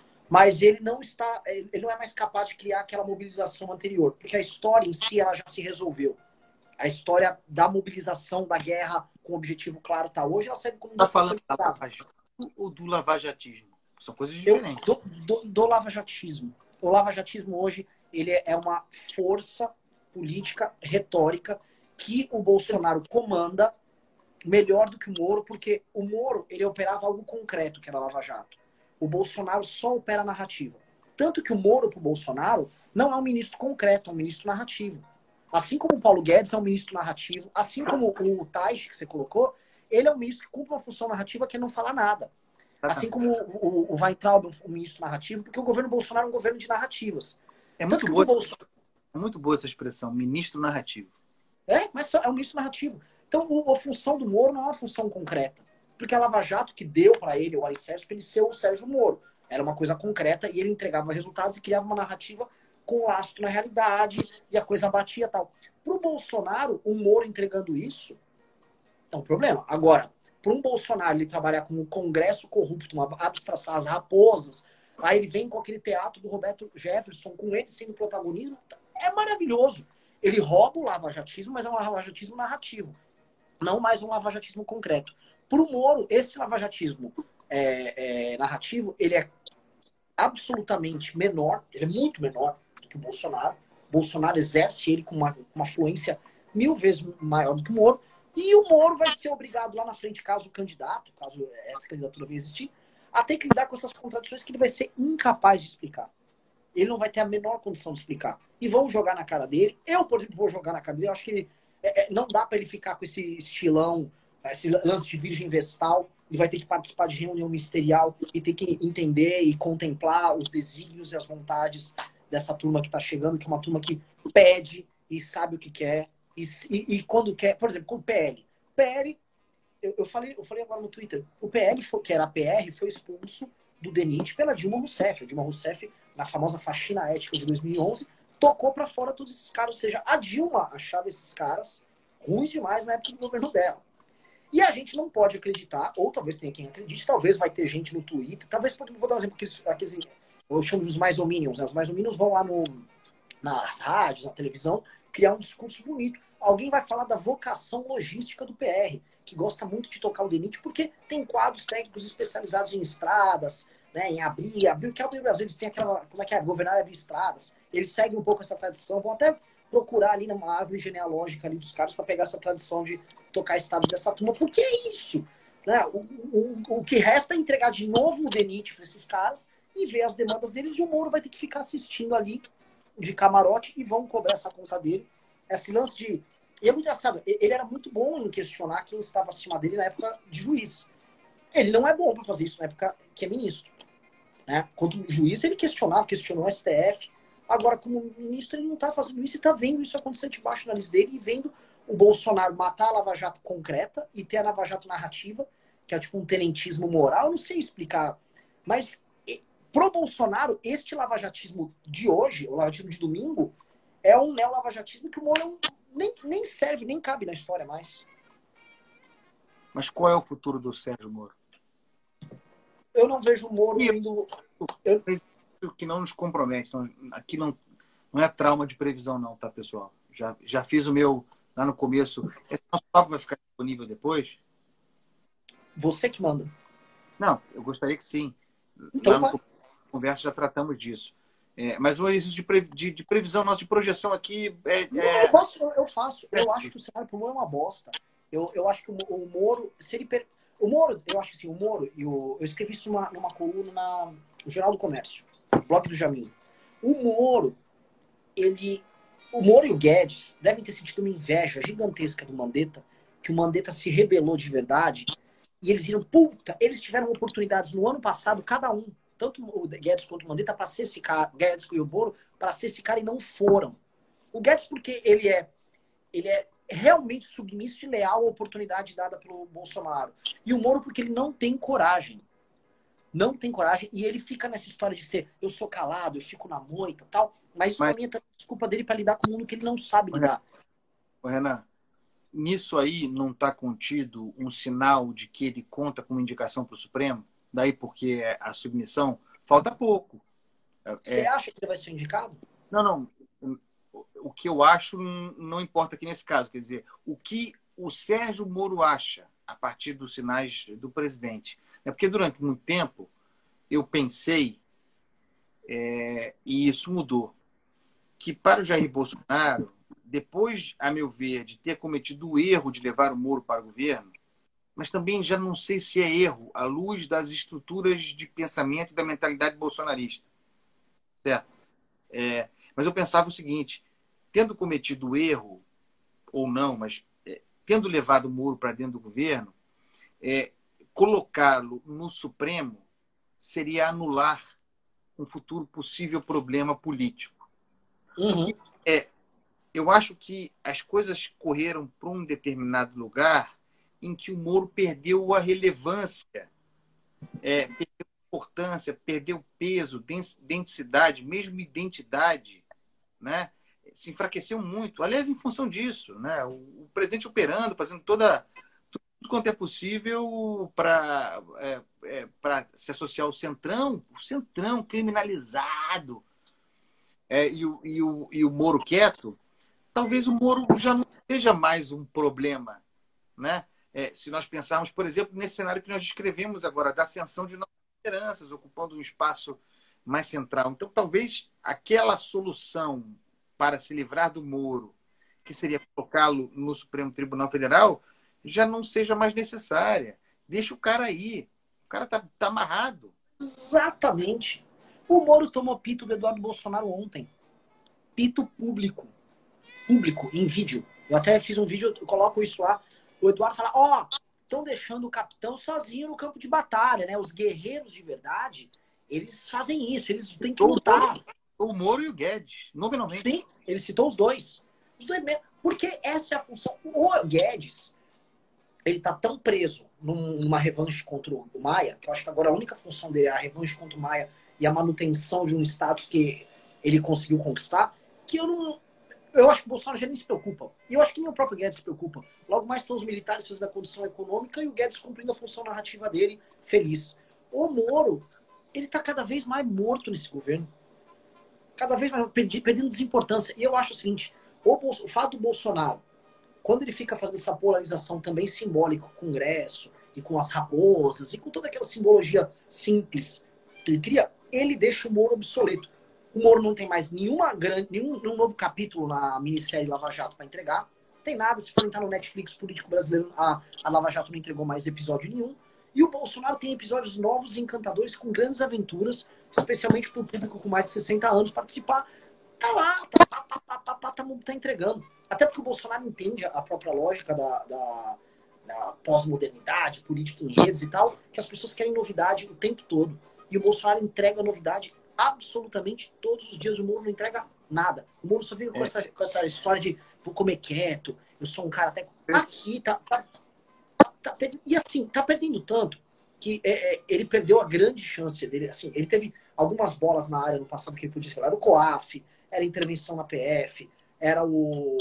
mas ele não está, ele não é mais capaz de criar aquela mobilização anterior, porque a história em si, ela já se resolveu. A história da mobilização, da guerra com objetivo claro está hoje, ela serve como... Está falando da lavajatismo ou do lavajatismo? São coisas diferentes. Eu, do, do, do lavajatismo. O lavajatismo hoje, ele é uma força política, retórica, que o Bolsonaro comanda melhor do que o Moro, porque o Moro, ele operava algo concreto, que era Lava Jato. O Bolsonaro só opera narrativa. Tanto que o Moro, para o Bolsonaro, não é um ministro concreto, é um ministro narrativo. Assim como o Paulo Guedes é um ministro narrativo, assim como o Taish, que você colocou, ele é um ministro que cumpre uma função narrativa que é não falar nada. Assim como o, o, o Weintraub é um ministro narrativo, porque o governo Bolsonaro é um governo de narrativas. É muito, boa, Bolsonaro... é muito boa essa expressão, ministro narrativo. É, mas é um ministro narrativo. Então, a função do Moro não é uma função concreta. Porque a Lava Jato que deu para ele o alicerce para ele ser o Sérgio Moro. Era uma coisa concreta e ele entregava resultados e criava uma narrativa com lastro na realidade e a coisa batia e tal. Para o Bolsonaro, o Moro entregando isso é um problema. Agora, para um Bolsonaro ele trabalhar com um congresso corrupto, uma abstração, as raposas, aí ele vem com aquele teatro do Roberto Jefferson, com ele sendo protagonismo, é maravilhoso. Ele rouba o lavajatismo, mas é um lavajatismo narrativo. Não mais um lavajatismo concreto. Para o Moro, esse lavajatismo é, é, narrativo, ele é absolutamente menor, ele é muito menor do que o Bolsonaro. O Bolsonaro exerce ele com uma, uma fluência mil vezes maior do que o Moro. E o Moro vai ser obrigado lá na frente, caso o candidato, caso essa candidatura venha existir, a ter que lidar com essas contradições que ele vai ser incapaz de explicar. Ele não vai ter a menor condição de explicar. E vão jogar na cara dele. Eu, por exemplo, vou jogar na cara dele. Eu acho que ele, é, é, não dá para ele ficar com esse estilão, esse lance de virgem vestal. Ele vai ter que participar de reunião ministerial e ter que entender e contemplar os desígnios e as vontades dessa turma que está chegando, que é uma turma que pede e sabe o que quer. E, e, e quando quer, por exemplo, com o P L. O P L, eu, eu, falei, eu falei agora no Twitter, o P L, foi, que era a P R, foi expulso do D N I T pela Dilma Rousseff. A Dilma Rousseff, na famosa faxina ética de dois mil e onze, tocou para fora todos esses caras. Ou seja, a Dilma achava esses caras ruins demais na época do governo dela. E a gente não pode acreditar, ou talvez tenha quem acredite, talvez vai ter gente no Twitter, talvez, vou dar um exemplo, aqueles, aqueles eu chamo dos mais-ou-minions, né? Os mais-ou-minions vão lá no, nas rádios, na televisão, criar um discurso bonito. Alguém vai falar da vocação logística do P R, que gosta muito de tocar o D N I T, porque tem quadros técnicos especializados em estradas, né, em abrir, abrir, que abrir o Brasil, eles têm aquela, como é que é, governar e abrir estradas. Eles seguem um pouco essa tradição, vão até procurar ali numa árvore genealógica ali dos caras para pegar essa tradição de tocar estados dessa turma, porque é isso. Né? O, o, o que resta é entregar de novo o D N I T para esses caras e ver as demandas deles, e o Moro vai ter que ficar assistindo ali de camarote e vão cobrar essa conta dele. Esse lance de... E é muito engraçado, ele era muito bom em questionar quem estava acima dele na época de juiz. Ele não é bom para fazer isso na época que é ministro. Né? Quanto juiz, ele questionava, questionou o S T F. Agora, como ministro, ele não está fazendo isso e está vendo isso acontecer debaixo do nariz dele e vendo o Bolsonaro matar a Lava Jato concreta e ter a Lava Jato narrativa, que é tipo um tenentismo moral. Eu não sei explicar, mas pro Bolsonaro, este lavajatismo de hoje, o lavajatismo de domingo, é um neo-lavajatismo que o Moro nem, nem serve, nem cabe na história mais. Mas qual é o futuro do Sérgio Moro? Eu não vejo o Moro e indo... Eu... que não nos compromete. Não, aqui não, não é trauma de previsão não, tá, pessoal? Já, já fiz o meu lá no começo. Esse nosso papo vai ficar disponível depois? Você que manda. Não, eu gostaria que sim. Então, lá no conversa já tratamos disso. É, mas o exercício de, pre, de, de previsão, nosso de projeção aqui é... Não, é... eu, posso, eu, eu faço. Eu acho que o cenário pro Moro é uma bosta. Eu, eu acho que o, o Moro... Se ele per... O Moro, eu acho que assim, o Moro... E o, eu escrevi isso numa, numa coluna na, no Jornal do Comércio. Blog do Jamil. O Moro, ele... O Moro e o Guedes devem ter sentido uma inveja gigantesca do Mandetta, que o Mandetta se rebelou de verdade, e eles viram, puta, eles tiveram oportunidades no ano passado, cada um, tanto o Guedes quanto o Mandetta, para ser esse cara, Guedes e o Moro, para ser esse cara, e não foram. O Guedes porque ele é, ele é realmente submisso e leal à oportunidade dada pelo Bolsonaro. E o Moro porque ele não tem coragem. não tem coragem, e ele fica nessa história de ser, eu sou calado, eu fico na moita e tal, mas isso Mas, pra mim é desculpa dele para lidar com o mundo que ele não sabe lidar. Renan, nisso aí não está contido um sinal de que ele conta com uma indicação para o Supremo? Daí porque a submissão falta pouco. Você É, acha que ele vai ser indicado? não, não. O que eu acho não importa aqui nesse caso. Quer dizer, o que o Sérgio Moro acha a partir dos sinais do presidente. É porque durante muito tempo eu pensei, é, e isso mudou, que para o Jair Bolsonaro, depois, a meu ver, de ter cometido o erro de levar o Moro para o governo, mas também já não sei se é erro à luz das estruturas de pensamento e da mentalidade bolsonarista. Certo? É, mas eu pensava o seguinte, tendo cometido o erro, ou não, mas é, tendo levado o Moro para dentro do governo, é, colocá-lo no Supremo seria anular um futuro possível problema político. Só Uhum. que é, eu acho que as coisas correram para um determinado lugar em que o Moro perdeu a relevância, é, perdeu a importância, perdeu peso, densidade, mesmo identidade, né? Se enfraqueceu muito. Aliás, em função disso, né? O, o presidente operando, fazendo toda tudo quanto é possível para é, é, para se associar ao Centrão, o Centrão criminalizado, é, e, o, e, o, e o Moro quieto, talvez o Moro já não seja mais um problema, né? É, se nós pensarmos, por exemplo, nesse cenário que nós descrevemos agora, da ascensão de novas lideranças, ocupando um espaço mais central. Então, talvez aquela solução para se livrar do Moro, que seria colocá-lo no Supremo Tribunal Federal, já não seja mais necessária. Deixa o cara aí. O cara tá, tá amarrado. Exatamente. O Moro tomou pito do Eduardo Bolsonaro ontem. Pito público. Público, em vídeo. Eu até fiz um vídeo, eu coloco isso lá. O Eduardo fala, ó, oh, estão deixando o capitão sozinho no campo de batalha, né? Os guerreiros de verdade, eles fazem isso, eles têm que lutar. O Moro e o Guedes, nominalmente. Sim, ele citou os dois. Os dois mesmo. Porque essa é a função. O Guedes, ele tá tão preso numa revanche contra o Maia, que eu acho que agora a única função dele é a revanche contra o Maia e a manutenção de um status que ele conseguiu conquistar, que eu não... Eu acho que o Bolsonaro já nem se preocupa. E eu acho que nem o próprio Guedes se preocupa. Logo mais estão os militares fazendo a condição econômica e o Guedes cumprindo a função narrativa dele, feliz. O Moro, ele tá cada vez mais morto nesse governo. Cada vez mais perdendo desimportância. E eu acho o seguinte, o, Bolso, o fato do Bolsonaro, quando ele fica fazendo essa polarização também simbólica com o Congresso, e com as raposas, e com toda aquela simbologia simples que ele cria, ele deixa o Moro obsoleto. O Moro não tem mais nenhuma grande, nenhum, nenhum novo capítulo na minissérie Lava Jato para entregar. Tem nada, se for entrar no Netflix político brasileiro, a, a Lava Jato não entregou mais episódio nenhum. E o Bolsonaro tem episódios novos e encantadores com grandes aventuras, especialmente para o público com mais de sessenta anos participar. Tá lá, tá, tá, tá, tá, tá, tá, tá entregando. Até porque o Bolsonaro entende a própria lógica da, da, da pós-modernidade, política em redes e tal, que as pessoas querem novidade o tempo todo. E o Bolsonaro entrega novidade absolutamente todos os dias. O Moro não entrega nada. O Moro só fica com, é. essa, com essa história de vou comer quieto, eu sou um cara até... Aqui, tá... tá, tá, tá e assim, tá perdendo tanto que é, é, ele perdeu a grande chance dele. Assim, ele teve algumas bolas na área no passado que ele podia falar. Era o COAF, era a intervenção na P F, era o,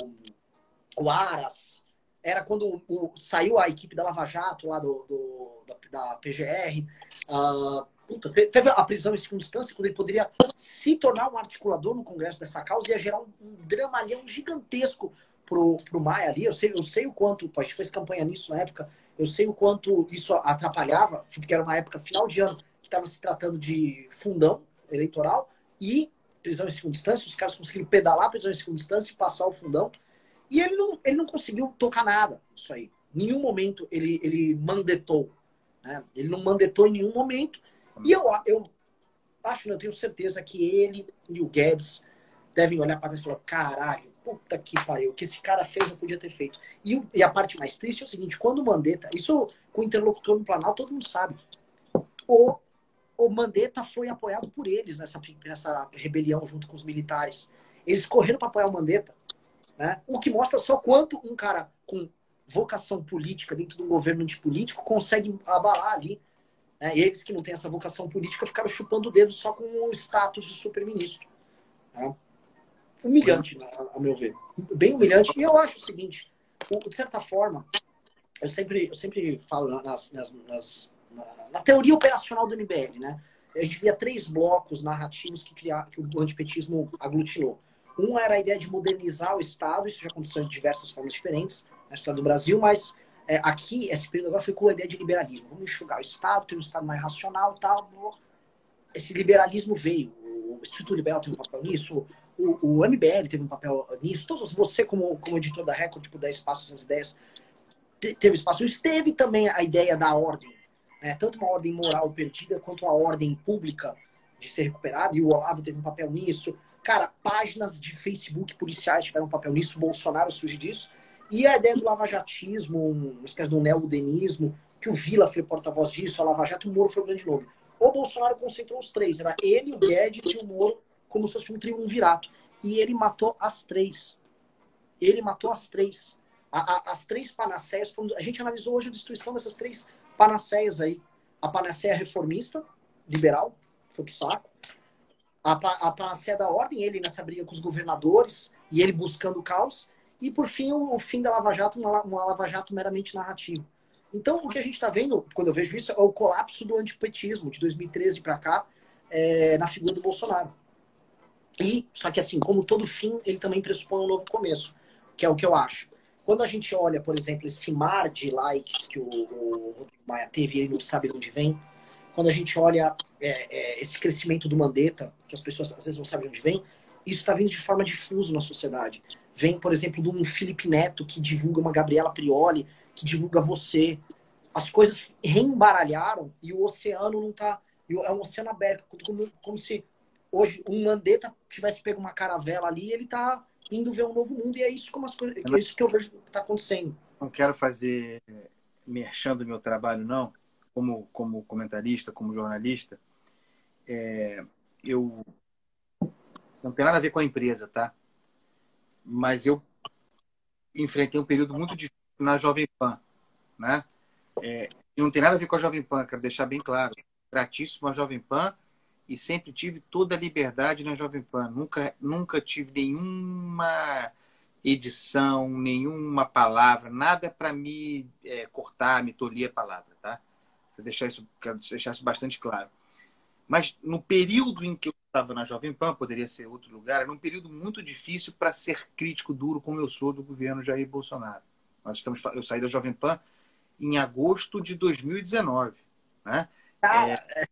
o Aras, era quando o, o, saiu a equipe da Lava Jato lá do, do da, da P G R. Uh, puta, teve a prisão em segunda instância, quando ele poderia se tornar um articulador no Congresso dessa causa, ia gerar um, um dramalhão gigantesco pro, pro Maia ali. Eu sei, eu sei o quanto, a gente fez campanha nisso na época, eu sei o quanto isso atrapalhava, porque era uma época final de ano que estava se tratando de fundão eleitoral e prisão em segunda instância, os caras conseguiram pedalar a prisão em segunda instância e passar o fundão, e ele não, ele não conseguiu tocar nada isso aí. Em nenhum momento ele, ele mandetou, né? Ele não mandetou em nenhum momento, e eu, eu acho, eu tenho certeza que ele e o Guedes devem olhar para trás e falar, caralho, puta que pariu, o que esse cara fez eu podia ter feito. E, e a parte mais triste é o seguinte, quando o Mandetta, isso com o interlocutor no Planalto, todo mundo sabe, o o Mandetta foi apoiado por eles nessa, nessa rebelião junto com os militares. Eles correram para apoiar o Mandetta, né? O que mostra só quanto um cara com vocação política dentro de um governo antipolítico consegue abalar ali Né? E eles que não têm essa vocação política ficaram chupando o dedo só com o status de super-ministro. Né? Humilhante, a meu ver. Bem humilhante. E eu acho o seguinte, de certa forma, eu sempre, eu sempre falo nas, nas, nas, na, na teoria operacional do M B L, né? A gente via três blocos narrativos que, criar, que o antipetismo aglutinou. Um era a ideia de modernizar o Estado, isso já aconteceu de diversas formas diferentes na história do Brasil, mas é, aqui, esse período agora foi com a ideia de liberalismo. Vamos enxugar o Estado, ter um Estado mais racional e tal. Esse liberalismo veio. O Instituto Liberal teve um papel nisso, o, o M B L teve um papel nisso, todos você, como, como editor da Record, tipo, dá espaço às ideias, teve espaço. Isso teve também a ideia da ordem, né? Tanto uma ordem moral perdida quanto uma ordem pública de ser recuperada, e o Olavo teve um papel nisso. Cara, páginas de Facebook policiais tiveram um papel nisso, o Bolsonaro surge disso. E a ideia do lavajatismo, uma espécie de um neoludenismo, que o Vila foi porta-voz disso, a Lava Jato e o Moro foi o grande nome. O Bolsonaro concentrou os três, era ele, o Guedes e o Moro, como se fosse um triunvirato. E ele matou as três. Ele matou as três. A, a, as três panaceias, foram, a gente analisou hoje a destruição dessas três panaceias aí. A panaceia reformista, liberal, foi pro saco. A, a panaceia da ordem, ele nessa briga com os governadores, e ele buscando o caos. E, por fim, o, o fim da Lava Jato, uma, uma Lava Jato meramente narrativa. Então, o que a gente está vendo, quando eu vejo isso, é o colapso do antipetismo de dois mil e treze para cá, é, na figura do Bolsonaro. E, só que assim, como todo fim, ele também pressupõe um novo começo, que é o que eu acho. Quando a gente olha, por exemplo, esse mar de likes que o, o Rodrigo Maia teve e ele não sabe de onde vem, quando a gente olha é, é, esse crescimento do Mandetta, que as pessoas às vezes não sabem de onde vem, isso está vindo de forma difusa na sociedade. Vem, por exemplo, de um Felipe Neto que divulga uma Gabriela Prioli, que divulga você. As coisas reembaralharam e o oceano não está... É um oceano aberto, como, como se hoje um Mandetta tivesse pego uma caravela ali e ele está indo ver um novo mundo. E é isso, como as coisas, é isso que eu vejo que está acontecendo. Não quero fazer merchan do meu trabalho, não. Como, como comentarista, como jornalista. É, eu... Não tem nada a ver com a empresa, tá? Mas eu enfrentei um período muito difícil na Jovem Pan, né? É, e não tem nada a ver com a Jovem Pan, quero deixar bem claro. Gratíssimo a Jovem Pan e sempre tive toda a liberdade na Jovem Pan. Nunca, nunca tive nenhuma edição, nenhuma palavra, nada para me é, cortar, me tolir a palavra, tá? Quero deixar isso, quero deixar isso bastante claro. Mas no período em que eu estava na Jovem Pan, poderia ser outro lugar, era um período muito difícil para ser crítico duro como eu sou do governo Jair Bolsonaro. Nós estamos, eu saí da Jovem Pan em agosto de dois mil e dezenove. Né? Cara,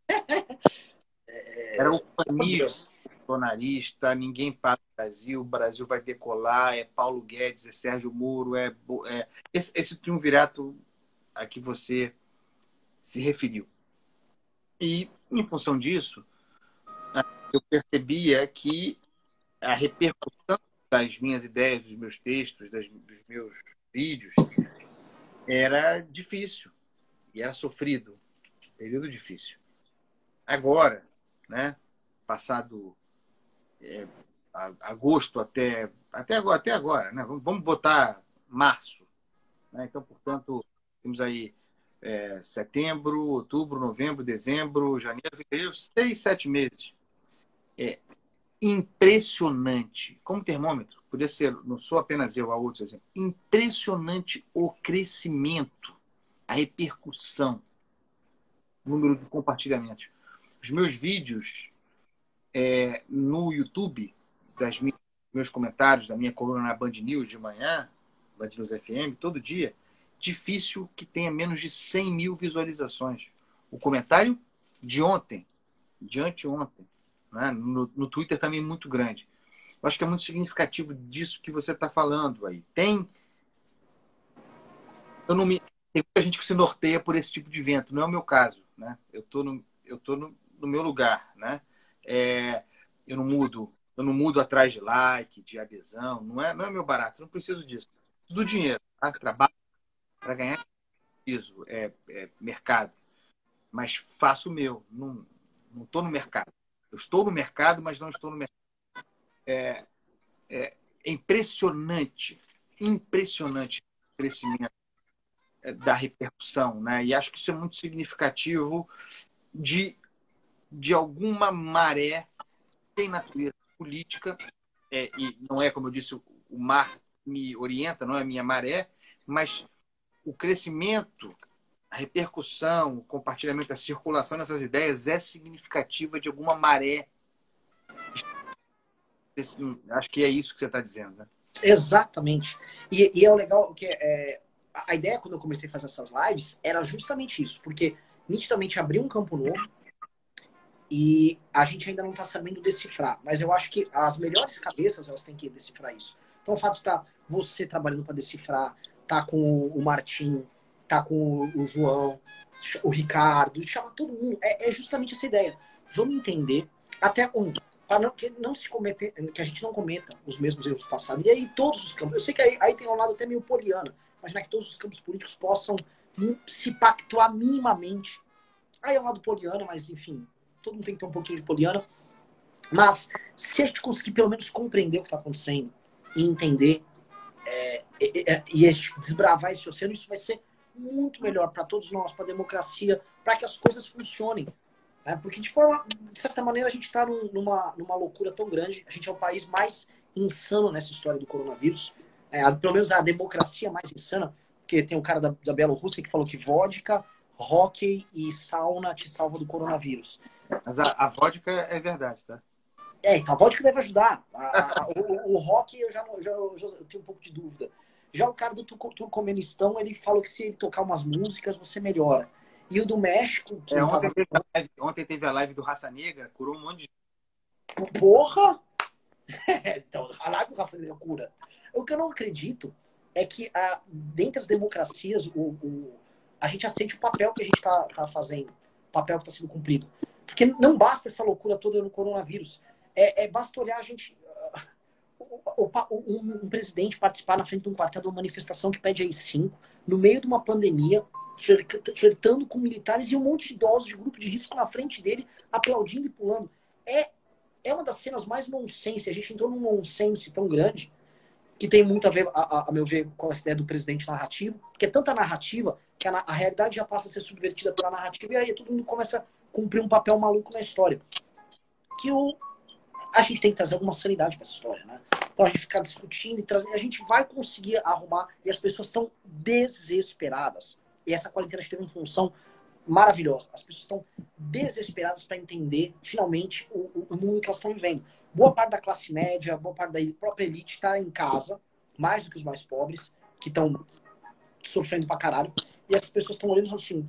é, era um panismo bolsonarista, ninguém para o Brasil, o Brasil vai decolar, é Paulo Guedes, é Sérgio Moro, é, é esse, esse triunvirato a que você se referiu. E, em função disso, eu percebia que a repercussão das minhas ideias, dos meus textos, das, dos meus vídeos, era difícil e era sofrido. Período difícil. Agora, né, passado é, agosto até, até agora, até agora né, vamos, vamos botar março. Né, então, portanto, temos aí é, setembro, outubro, novembro, dezembro, janeiro, fevereiro, seis, sete meses. É impressionante. Como termômetro, podia ser, não sou apenas eu, há outros exemplos. Impressionante o crescimento, a repercussão, o número de compartilhamentos. Os meus vídeos é, no YouTube, das minhas, meus comentários, da minha coluna na Band News de manhã, Band News F M, todo dia, difícil que tenha menos de cem mil visualizações. O comentário de ontem, de anteontem, né? no, no Twitter também muito grande. Eu acho que é muito significativo disso que você está falando aí. Tem, eu não me, tem muita gente que se norteia por esse tipo de evento, não é o meu caso. Né? Eu estou no, eu tô no, no meu lugar. Né? É, eu não mudo, eu não mudo atrás de like, de adesão, não é, não é meu barato, eu não preciso disso. Preciso do dinheiro, tá? Trabalho para ganhar piso, é, é mercado. Mas faço o meu, não não estou no mercado. Eu estou no mercado, mas não estou no mercado. É, é, é impressionante, impressionante o crescimento da repercussão, né? E acho que isso é muito significativo de, de alguma maré que tem natureza política, é, e não é, como eu disse, o mar me orienta, não é a minha maré, mas o crescimento, a repercussão, o compartilhamento, a circulação dessas ideias é significativa de alguma maré. Acho que é isso que você está dizendo, né? Exatamente. E, e é o legal que é, a ideia quando eu comecei a fazer essas lives era justamente isso, porque nitidamente abriu um campo novo e a gente ainda não está sabendo decifrar, mas eu acho que as melhores cabeças elas têm que decifrar isso. Então o fato de estar tá você trabalhando para decifrar, tá com o Martim, tá com o João, o Ricardo, chama todo mundo, é, é justamente essa ideia. Vamos entender até um para não, que não se cometer, que a gente não cometa os mesmos erros do passado. E aí todos os campos, eu sei que aí, aí tem um lado até meio poliana, imaginar que todos os campos políticos possam se pactuar minimamente. Aí é um lado poliana, mas enfim, todo mundo tem que ter um pouquinho de poliana. Mas se a gente conseguir pelo menos compreender o que está acontecendo e entender é, é, é, e a gente desbravar esse oceano, isso vai ser muito melhor para todos nós, para a democracia, para que as coisas funcionem. Né? Porque, de forma, de certa maneira, a gente está num, numa, numa loucura tão grande. A gente é o país mais insano nessa história do coronavírus. É, a, pelo menos a democracia mais insana, porque tem o cara da, da Bielorrússia que falou que vodka, hóquei e sauna te salva do coronavírus. Mas a, a vodka é verdade, tá? É, então a vodka deve ajudar. A, a, o, o rock eu já, já, já eu tenho um pouco de dúvida. Já o cara do Turcomenistão, ele falou que se ele tocar umas músicas, você melhora. E o do México, que é, não ontem, tava... teve a live, ontem teve a live do Raça Negra, curou um monte de... Porra! Então, a live do Raça Negra cura. O que eu não acredito é que, a, dentre as democracias, o, o, a gente aceite o papel que a gente tá, tá fazendo, o papel que está sendo cumprido. Porque não basta essa loucura toda no coronavírus. É, é basta olhar a gente... Uh, um, um presidente participar na frente de um quartel de uma manifestação que pede A I cinco, no meio de uma pandemia, flertando com militares e um monte de idosos de grupo de risco na frente dele, aplaudindo e pulando. É, é uma das cenas mais nonsense. A gente entrou num nonsense tão grande que tem muito a ver, a, a, a meu ver, com essa ideia do presidente narrativo, que é tanta narrativa que a, a realidade já passa a ser subvertida pela narrativa e aí todo mundo começa a cumprir um papel maluco na história. Que o, a gente tem que trazer alguma sanidade para essa história, né? Então a gente ficar discutindo e trazendo, a gente vai conseguir arrumar e as pessoas estão desesperadas. E essa quarentena teve uma função maravilhosa. As pessoas estão desesperadas para entender, finalmente, o, o, o mundo que elas estão vivendo. Boa parte da classe média, boa parte da própria elite está em casa, mais do que os mais pobres, que estão sofrendo pra caralho. E essas pessoas estão olhando e falando assim,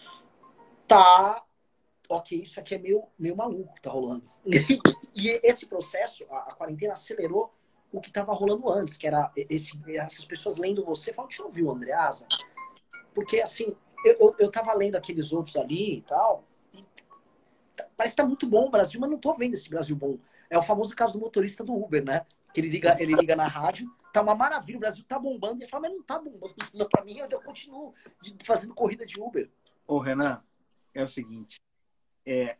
tá, ok, isso aqui é meio, meio maluco que tá rolando. E esse processo, a, a quarentena acelerou o que estava rolando antes, que era esse, essas pessoas lendo você, falando, deixa eu ouvir o Andreasa. Porque, assim, eu, eu, eu tava lendo aqueles outros ali e tal, e parece que tá muito bom o Brasil, mas não tô vendo esse Brasil bom. É o famoso caso do motorista do Uber, né? Que ele liga, ele liga na rádio, tá uma maravilha, o Brasil tá bombando, e ele fala, mas não tá bombando. Pra mim, eu continuo de, fazendo corrida de Uber. Ô, Renan, é o seguinte, é,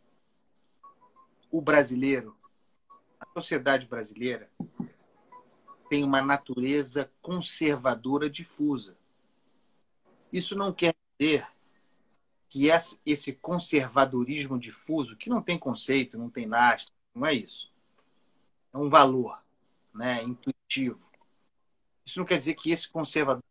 o brasileiro, a sociedade brasileira tem uma natureza conservadora difusa. Isso não quer dizer que esse conservadorismo difuso, que não tem conceito, não tem lastro, não é isso. É um valor, né, intuitivo. Isso não quer dizer que esse conservador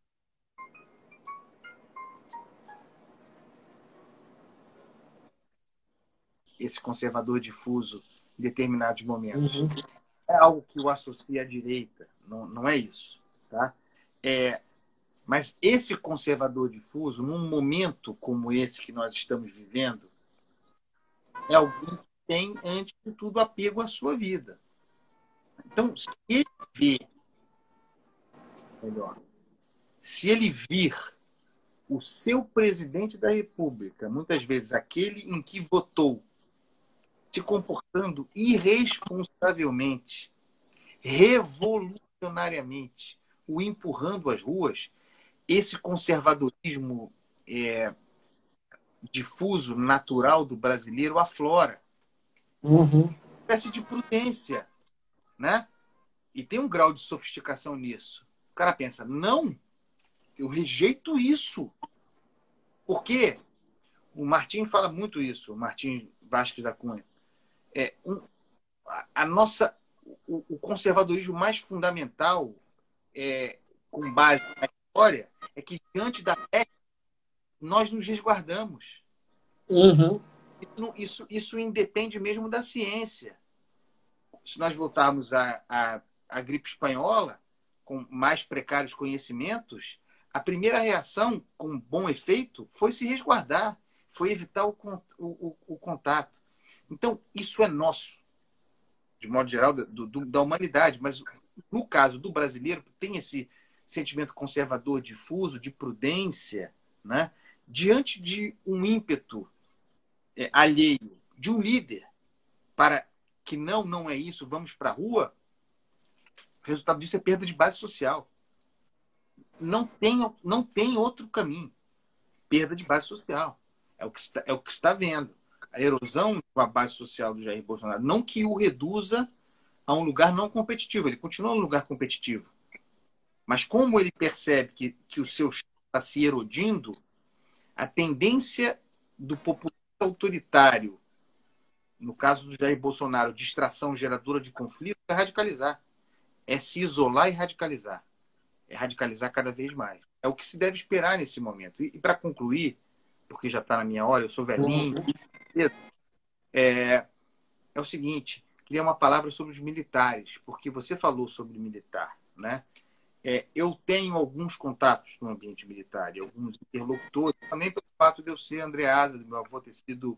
esse conservador difuso em determinados momentos. Uhum. É algo que o associa à direita, não, não é isso. Tá? É, mas esse conservador difuso, num momento como esse que nós estamos vivendo, é alguém que tem, antes de tudo, apego à sua vida. Então, se ele vê, melhor, se ele vir o seu presidente da República, muitas vezes aquele em que votou, se comportando irresponsavelmente, revolucionariamente, o empurrando às ruas, esse conservadorismo é, difuso, natural do brasileiro aflora. Uhum. Uma espécie de prudência, né? E tem um grau de sofisticação nisso. O cara pensa, não, eu rejeito isso. Por quê? O Martim fala muito isso, o Martim Vasques da Cunha. É, um, a, a nossa, o, o conservadorismo mais fundamental, é, com base na história, é que diante da ética nós nos resguardamos. Uhum. Isso, isso, isso independe mesmo da ciência. Se nós voltarmos à, à, à gripe espanhola, com mais precários conhecimentos, a primeira reação com bom efeito foi se resguardar, foi evitar o, o, o contato. Então, isso é nosso, de modo geral, do, do, da humanidade. Mas, no caso do brasileiro, que tem esse sentimento conservador difuso, de prudência, né? Diante de um ímpeto é, alheio de um líder para que não, não é isso, vamos para a rua, o resultado disso é perda de base social. Não tem, não tem outro caminho. Perda de base social. É o que está, é o que está vendo. A erosão da base social do Jair Bolsonaro. Não que o reduza a um lugar não competitivo. Ele continua um lugar competitivo. Mas como ele percebe que, que o seu está se erodindo, a tendência do populismo autoritário, no caso do Jair Bolsonaro, distração geradora de conflito, é radicalizar. É se isolar e radicalizar. É radicalizar cada vez mais. É o que se deve esperar nesse momento. E, e para concluir, porque já está na minha hora, eu sou velhinho, é, é o seguinte, queria uma palavra sobre os militares, porque você falou sobre militar, né? É, eu tenho alguns contatos no ambiente militar, e alguns interlocutores, também pelo fato de eu ser Andreasa, do meu avô ter sido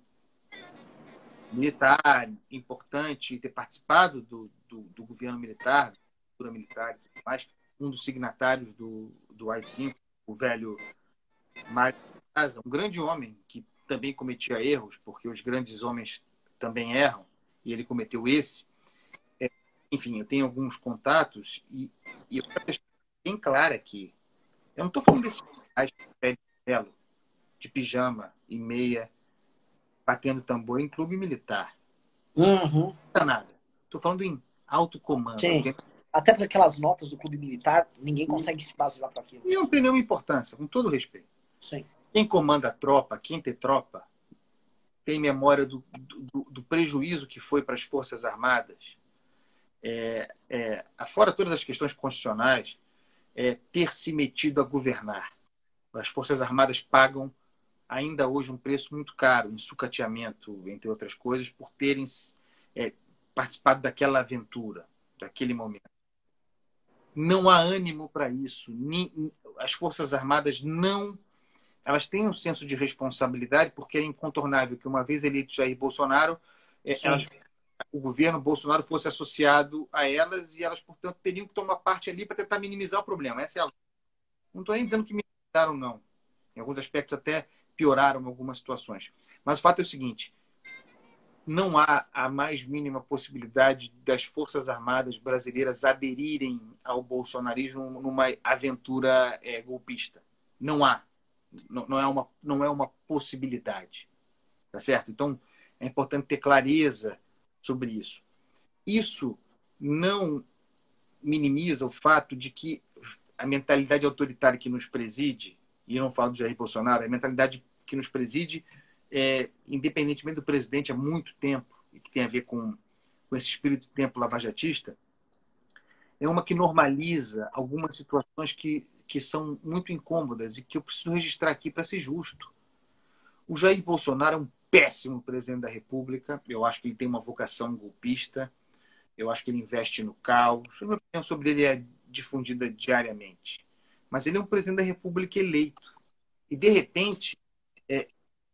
militar, importante, ter participado do, do, do governo militar, da cultura militar e tudo mais, um dos signatários do, do A I cinco, o velho Mário Casa, um grande homem que também cometia erros, porque os grandes homens também erram, e ele cometeu esse. É, enfim, eu tenho alguns contatos e, e eu quero deixar bem claro aqui. Eu não estou falando desse pé de chinelo, de pijama e meia, batendo tambor em clube militar. Uhum. Não está nada. Estou falando em alto comando. Sim. Até porque aquelas notas do clube militar, ninguém consegue se basear para aquilo. E não tem nenhuma importância, com todo respeito. Sim. Quem comanda a tropa, quem tem tropa, tem memória do, do, do prejuízo que foi para as Forças Armadas, é, é, afora todas as questões constitucionais, é, ter se metido a governar. As Forças Armadas pagam ainda hoje um preço muito caro, em sucateamento, entre outras coisas, por terem é, participado daquela aventura, daquele momento. Não há ânimo para isso. As Forças Armadas não... Elas têm um senso de responsabilidade, porque é incontornável que, uma vez eleito Jair Bolsonaro, elas, o governo Bolsonaro fosse associado a elas e elas, portanto, teriam que tomar parte ali para tentar minimizar o problema. Essa é a... Não estou nem dizendo que minimizaram, não. Em alguns aspectos até pioraram em algumas situações. Mas o fato é o seguinte, não há a mais mínima possibilidade das Forças Armadas brasileiras aderirem ao bolsonarismo numa aventura é, golpista. Não há. Não, não, é uma, não é uma possibilidade. Tá certo? Então, é importante ter clareza sobre isso. Isso não minimiza o fato de que a mentalidade autoritária que nos preside, e eu não falo de Jair Bolsonaro, a mentalidade que nos preside, é, independentemente do presidente há muito tempo, e que tem a ver com, com esse espírito de tempo lavajatista, é uma que normaliza algumas situações que, que são muito incômodas e que eu preciso registrar aqui para ser justo. O Jair Bolsonaro é um péssimo presidente da República, eu acho que ele tem uma vocação golpista, eu acho que ele investe no caos, a minha opinião sobre ele é difundida diariamente. Mas ele é um presidente da República eleito. E, de repente, é,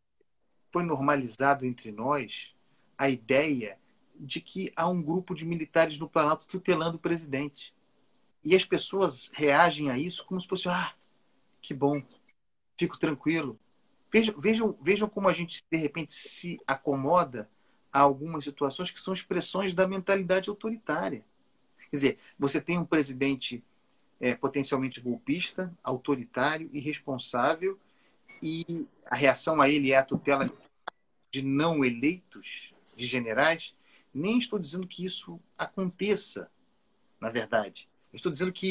foi normalizado entre nós a ideia de que há um grupo de militares no Planalto tutelando o presidente. E as pessoas reagem a isso como se fosse, ah, que bom, fico tranquilo. Vejam, vejam, vejam como a gente, de repente, se acomoda a algumas situações que são expressões da mentalidade autoritária. Quer dizer, você tem um presidente é, potencialmente golpista, autoritário, irresponsável, e a reação a ele é a tutela de não eleitos, de generais. Nem estou dizendo que isso aconteça, na verdade. Estou dizendo que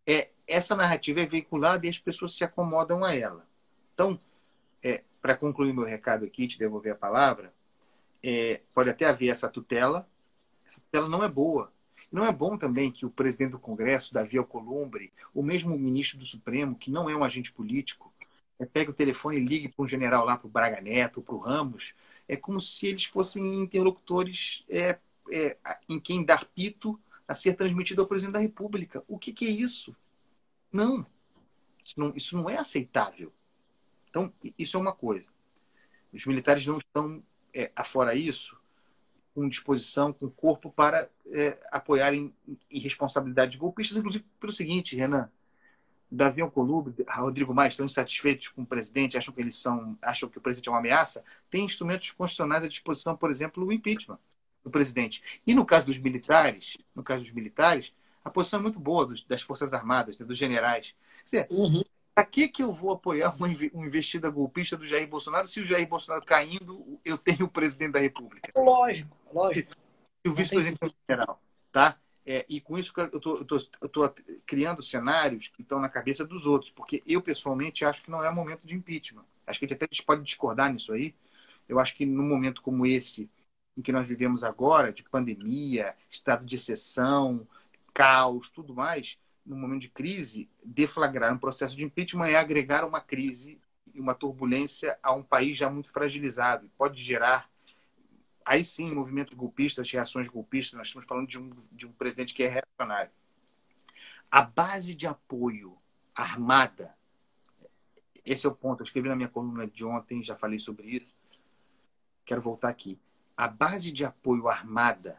é, essa narrativa é veiculada e as pessoas se acomodam a ela. Então, é, para concluir meu recado aqui, te devolver a palavra, é, pode até haver essa tutela, essa tutela não é boa. Não é bom também que o presidente do Congresso, Davi Alcolumbre, o mesmo ministro do Supremo, que não é um agente político, é, pegue o telefone e ligue para um general lá, para o Braga Neto, para o Ramos, é como se eles fossem interlocutores é, é, em quem dar pito a ser transmitido ao presidente da República. O que, que é isso? Não. Isso não, isso não é aceitável. Então, isso é uma coisa. Os militares não estão, é, afora isso, com disposição, com corpo para é, apoiarem irresponsabilidades golpistas, inclusive pelo seguinte, Renan, Davi Alcolumbre, Rodrigo Maia estão insatisfeitos com o presidente, acham que eles são, acham que o presidente é uma ameaça, tem instrumentos constitucionais à disposição, por exemplo, o impeachment do presidente. E no caso dos militares, no caso dos militares, a posição é muito boa dos, das Forças Armadas, dos generais. Quer dizer, Uhum. para que, que eu vou apoiar uma investida golpista do Jair Bolsonaro se o Jair Bolsonaro caindo, eu tenho o presidente da República? Lógico, lógico. E o vice-presidente geral, tá? É, e com isso eu tô, eu tô, eu tô criando cenários que estão na cabeça dos outros, porque eu, pessoalmente, acho que não é momento de impeachment. Acho que a gente até pode discordar nisso aí. Eu acho que num momento como esse, em que nós vivemos agora, de pandemia, estado de exceção, caos, tudo mais, num momento de crise, deflagrar um processo de impeachment é agregar uma crise e uma turbulência a um país já muito fragilizado. Pode gerar, aí sim, movimentos golpistas, reações golpistas. Nós estamos falando de um, de um presidente que é reacionário. A base de apoio armada, esse é o ponto. Eu escrevi na minha coluna de ontem, já falei sobre isso. Quero voltar aqui. A base de apoio armada,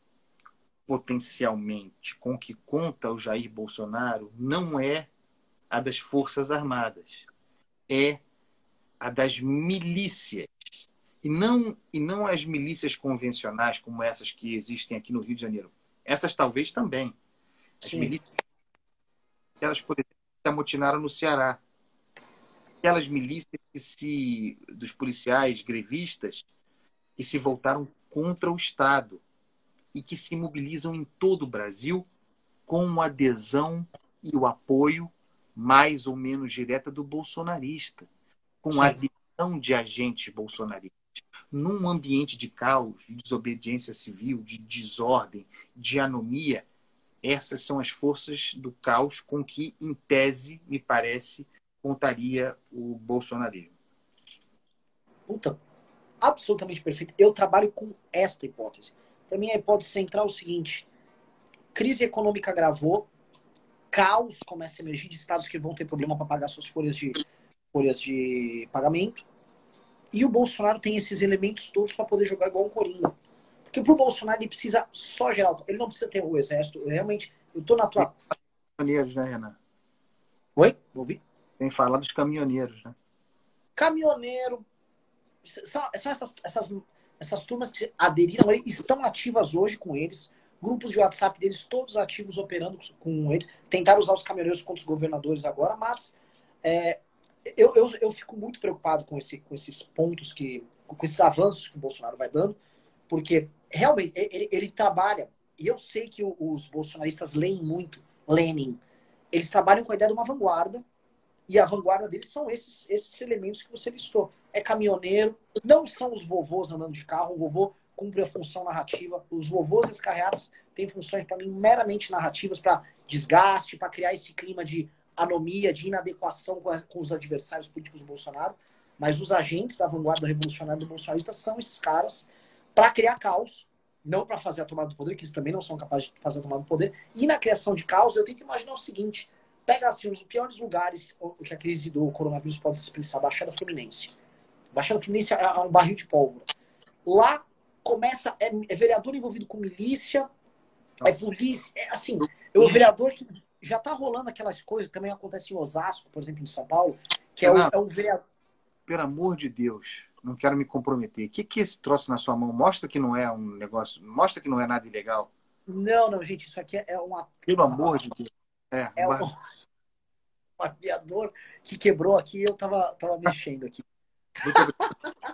potencialmente, com que conta o Jair Bolsonaro, não é a das Forças Armadas. É a das milícias. E não, e não as milícias convencionais, como essas que existem aqui no Rio de Janeiro. Essas talvez também. As Sim. milícias, elas, por exemplo, se amotinaram no Ceará. Aquelas milícias que se, dos policiais grevistas que se voltaram contra o Estado e que se mobilizam em todo o Brasil com a adesão e o apoio mais ou menos direta do bolsonarista, com a adesão de agentes bolsonaristas. Num ambiente de caos, de desobediência civil, de desordem, de anomia, essas são as forças do caos com que, em tese, me parece, contaria o bolsonarismo. Puta, absolutamente perfeito. Eu trabalho com esta hipótese. Para mim, a hipótese central é o seguinte: crise econômica agravou, caos começa a emergir de estados que vão ter problema para pagar suas folhas de, folhas de pagamento, e o Bolsonaro tem esses elementos todos para poder jogar igual um coringa. Porque pro Bolsonaro ele precisa só gerar, ele não precisa ter o exército. Eu realmente, eu tô na tua... Caminhoneiros, né, Renan? Oi? Ouvi? Tem que falar dos caminhoneiros, né? Caminhoneiro, são, são essas, essas, essas turmas que aderiram, estão ativas hoje com eles, grupos de WhatsApp deles todos ativos operando com eles, tentaram usar os caminhoneiros contra os governadores agora, mas é, eu, eu, eu fico muito preocupado com, esse, com esses pontos, que, com esses avanços que o Bolsonaro vai dando, porque realmente ele, ele trabalha, e eu sei que os bolsonaristas leem muito Lenin, eles trabalham com a ideia de uma vanguarda, e a vanguarda deles são esses, esses elementos que você listou. É caminhoneiro, não são os vovôs andando de carro, o vovô cumpre a função narrativa. Os vovôs e as carreatas têm funções, para mim, meramente narrativas, para desgaste, para criar esse clima de anomia, de inadequação com, a, com os adversários políticos do Bolsonaro. Mas os agentes da vanguarda revolucionária do bolsonarista são esses caras para criar caos, não para fazer a tomada do poder, que eles também não são capazes de fazer a tomada do poder. E na criação de caos, eu tento imaginar o seguinte: pega assim, um dos piores lugares que a crise do coronavírus pode se expressar, Baixada Fluminense. Baixada Fluminense é um barril de pólvora. Lá começa, é, é vereador envolvido com milícia, Nossa. é polícia, é assim, é o vereador que já tá rolando aquelas coisas que também acontecem em Osasco, por exemplo, em São Paulo, que é o, é o vereador. Pelo amor de Deus, não quero me comprometer. O que, que é esse troço na sua mão? Mostra que não é um negócio, mostra que não é nada ilegal. Não, não, gente, isso aqui é uma... Pelo amor de Deus. É, é um, um aviador que quebrou aqui e eu tava, tava mexendo aqui.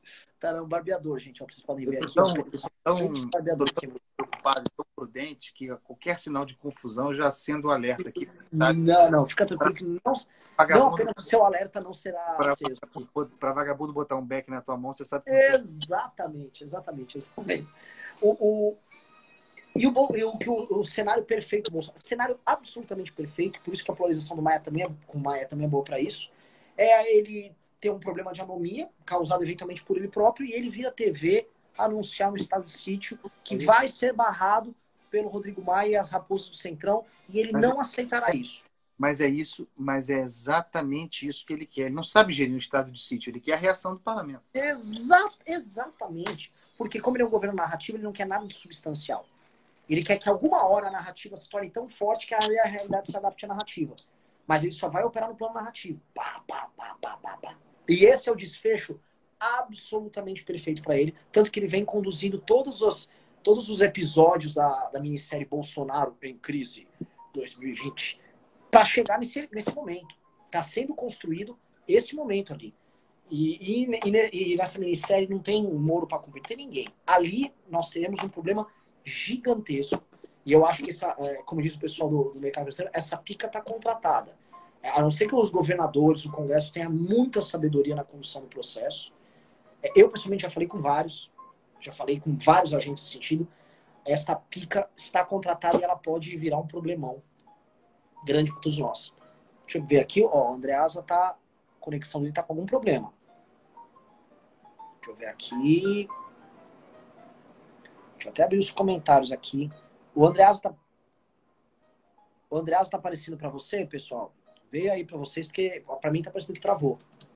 Tá, não, barbeador, gente. Ó, vocês podem ver Eu aqui. sou Ó, tão, eu sou tão, gente, barbeador tô aqui. tão preocupado, tão prudente, que a qualquer sinal de confusão já acendo o alerta aqui. Tá? Não, não, fica tranquilo que não, não Vagabundo, apenas o seu alerta não será para aceso aqui. vagabundo botar um beck na tua mão, você sabe que não precisa. Exatamente, exatamente, exatamente. O, o, e o, e o, o, o cenário perfeito, Bolsonaro, cenário absolutamente perfeito, por isso que a polarização do Maia também é, com o Maia também é boa para isso, é ele ter um problema de anomia, causado eventualmente por ele próprio, e ele vir à T V anunciar no estado de sítio que vai ser barrado pelo Rodrigo Maia e as raposas do Centrão, e ele Mas não é, aceitará isso. mas é isso, mas é exatamente isso que ele quer. Ele não sabe gerir um estado de sítio, ele quer a reação do parlamento. Exa exatamente. Porque como ele é um governo narrativo, ele não quer nada de substancial. Ele quer que alguma hora a narrativa se torne tão forte que a realidade se adapte à narrativa. Mas ele só vai operar no plano narrativo. Pá, pá, pá, pá, pá, pá. E esse é o desfecho absolutamente perfeito para ele. Tanto que ele vem conduzindo todos os, todos os episódios da, da minissérie Bolsonaro em Crise dois mil e vinte para chegar nesse, nesse momento. Está sendo construído esse momento ali. E, e, e, e nessa minissérie não tem um Moro para cumprir, não tem ninguém. Ali nós teremos um problema gigantesco. E eu acho que, essa, como diz o pessoal do, do mercado financeiro, essa pica está contratada. A não ser que os governadores, o Congresso tenha muita sabedoria na condução do processo. Eu, pessoalmente, já falei com vários, já falei com vários agentes nesse sentido. Esta pica está contratada e ela pode virar um problemão grande para todos nós. Deixa eu ver aqui, ó, o Andreasa tá, a conexão dele tá com algum problema. Deixa eu ver aqui. Deixa eu até abrir os comentários aqui. O Andreasa tá, o Andreasa tá aparecendo para você, pessoal? Veio aí para vocês, porque para mim tá parecendo que travou.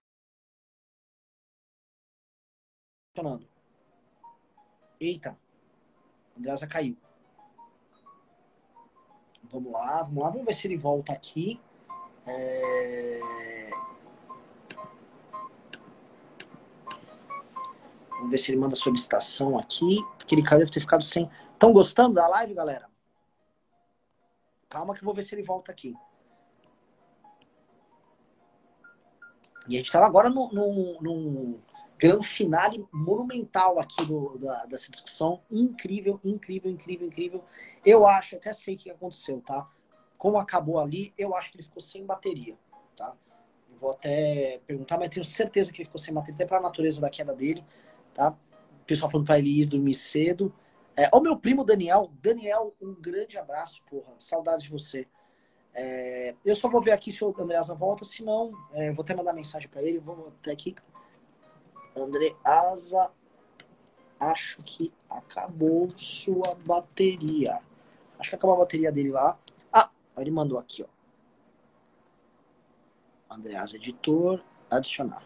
Funcionando. Eita, o Andreasa caiu. Vamos lá, vamos lá, vamos ver se ele volta aqui. É... Vamos ver se ele manda solicitação aqui, porque ele deve ter ficado sem... Estão gostando da live, galera? Calma que eu vou ver se ele volta aqui. E a gente estava agora num, num, num grande finale monumental aqui do, da, dessa discussão. Incrível, incrível, incrível, incrível. Eu acho, até sei o que aconteceu, tá? Como acabou ali, eu acho que ele ficou sem bateria, tá? Eu vou até perguntar, mas tenho certeza que ele ficou sem bateria, até para a natureza da queda dele, tá? O pessoal falando para ele ir dormir cedo. É, ó, o meu primo Daniel. Daniel, um grande abraço, porra. Saudades de você. É, eu só vou ver aqui se o Andreasa volta, se não, é, vou até mandar mensagem para ele. Vou até aqui. Andreasa, acho que acabou sua bateria. Acho que acabou a bateria dele lá. Ah, ele mandou aqui, ó. Andreasa, editor, adicionar.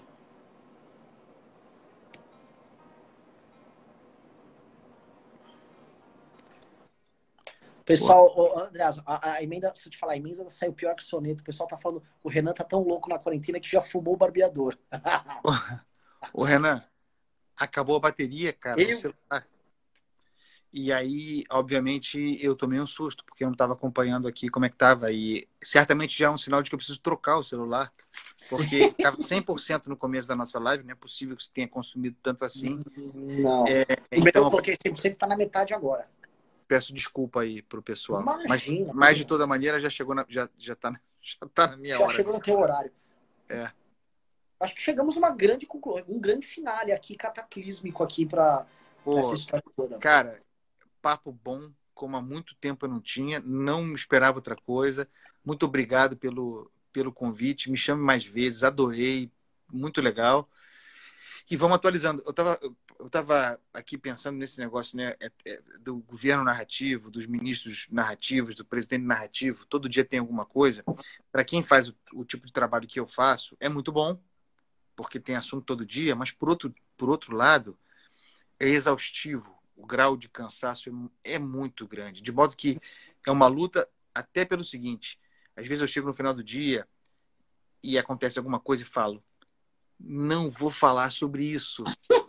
Pessoal, oh, Andreasa, a, a emenda, se eu te falar, a emenda saiu pior que o soneto. O pessoal tá falando, o Renan tá tão louco na quarentena que já fumou o barbeador. Ô, Renan, acabou a bateria, cara, Ele... do celular. E aí, obviamente, eu tomei um susto, porque eu não estava acompanhando aqui como é que estava. E certamente já é um sinal de que eu preciso trocar o celular, porque estava cem por cento no começo da nossa live, não é possível que você tenha consumido tanto assim. Não. É, O meu então, eu coloquei cem por cento, tá na metade agora. Peço desculpa aí pro pessoal. Imagina. Mas, mas de toda maneira, já chegou na, já, já, tá, já tá na minha já hora. Já chegou no teu horário. É. Acho que chegamos a uma grande conclusão, um grande finale aqui, cataclísmico aqui para essa história toda. Cara, papo bom, como há muito tempo eu não tinha, não esperava outra coisa. Muito obrigado pelo, pelo convite, me chame mais vezes, adorei, muito legal. E vamos atualizando. Eu estava eu tava aqui pensando nesse negócio, né, do governo narrativo, dos ministros narrativos, do presidente narrativo. Todo dia tem alguma coisa. Para quem faz o, o tipo de trabalho que eu faço, é muito bom, porque tem assunto todo dia, mas por outro, por outro lado, é exaustivo. O grau de cansaço é muito grande. De modo que é uma luta até pelo seguinte. Às vezes eu chego no final do dia e acontece alguma coisa e falo, não vou falar sobre isso.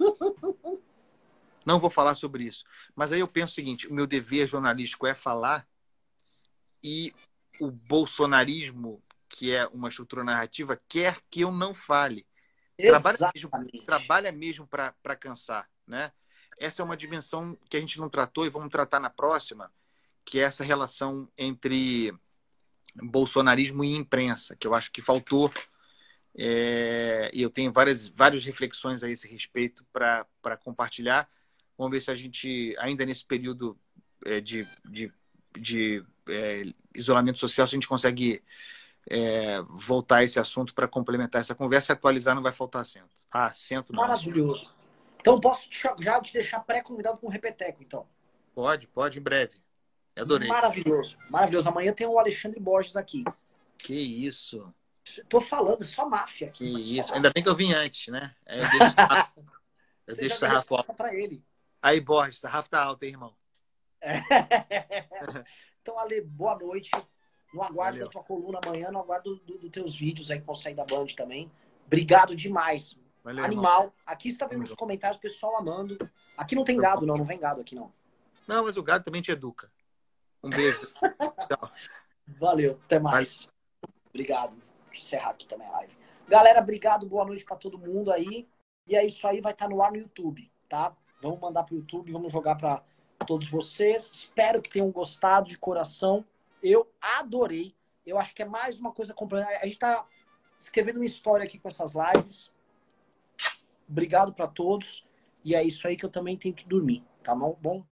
Não vou falar sobre isso. Mas aí eu penso o seguinte, o meu dever jornalístico é falar e o bolsonarismo, que é uma estrutura narrativa, quer que eu não fale. trabalha mesmo, Exatamente. trabalha mesmo para cansar, né? Essa é uma dimensão que a gente não tratou e vamos tratar na próxima, que é essa relação entre bolsonarismo e imprensa, que eu acho que faltou. É, e eu tenho várias, várias reflexões a esse respeito para compartilhar. Vamos ver se a gente, ainda nesse período é, de, de, de é, isolamento social, se a gente consegue é, voltar a esse assunto para complementar essa conversa e atualizar, não vai faltar assento. Ah, assento não. Maravilhoso. Então posso te, já te deixar pré-convidado com o Repeteco, então. Pode, pode, em breve. Adorei. Maravilhoso, maravilhoso. Amanhã tem o Alexandre Borges aqui. Que isso. Tô falando, só máfia aqui. Que só isso. máfia. Ainda bem que eu vim antes, né? É, eu deixo, eu Você deixo já o sarrafo alto. para ele. Aí, Borges, o sarrafo tá alto, hein, irmão? É. Então, Ale, boa noite. No aguardo Valeu. da tua coluna amanhã, no aguardo dos do, do teus vídeos aí que vão sair da Band também. Obrigado demais. Valeu, Animal. irmão. Aqui você tá vendo Tamo nos junto. comentários, o pessoal amando. Aqui não tem gado, não. Não vem gado aqui, não. Não, mas o gado também te educa. Um beijo. Tchau. Valeu, até mais. Obrigado. Vou encerrar aqui também a live. Galera, obrigado, boa noite pra todo mundo aí. E é isso aí, vai estar no ar no YouTube, tá? Vamos mandar pro YouTube, vamos jogar pra todos vocês. Espero que tenham gostado de coração. Eu adorei. Eu acho que é mais uma coisa complementar. A gente tá escrevendo uma história aqui com essas lives. Obrigado pra todos. E é isso aí que eu também tenho que dormir, tá bom?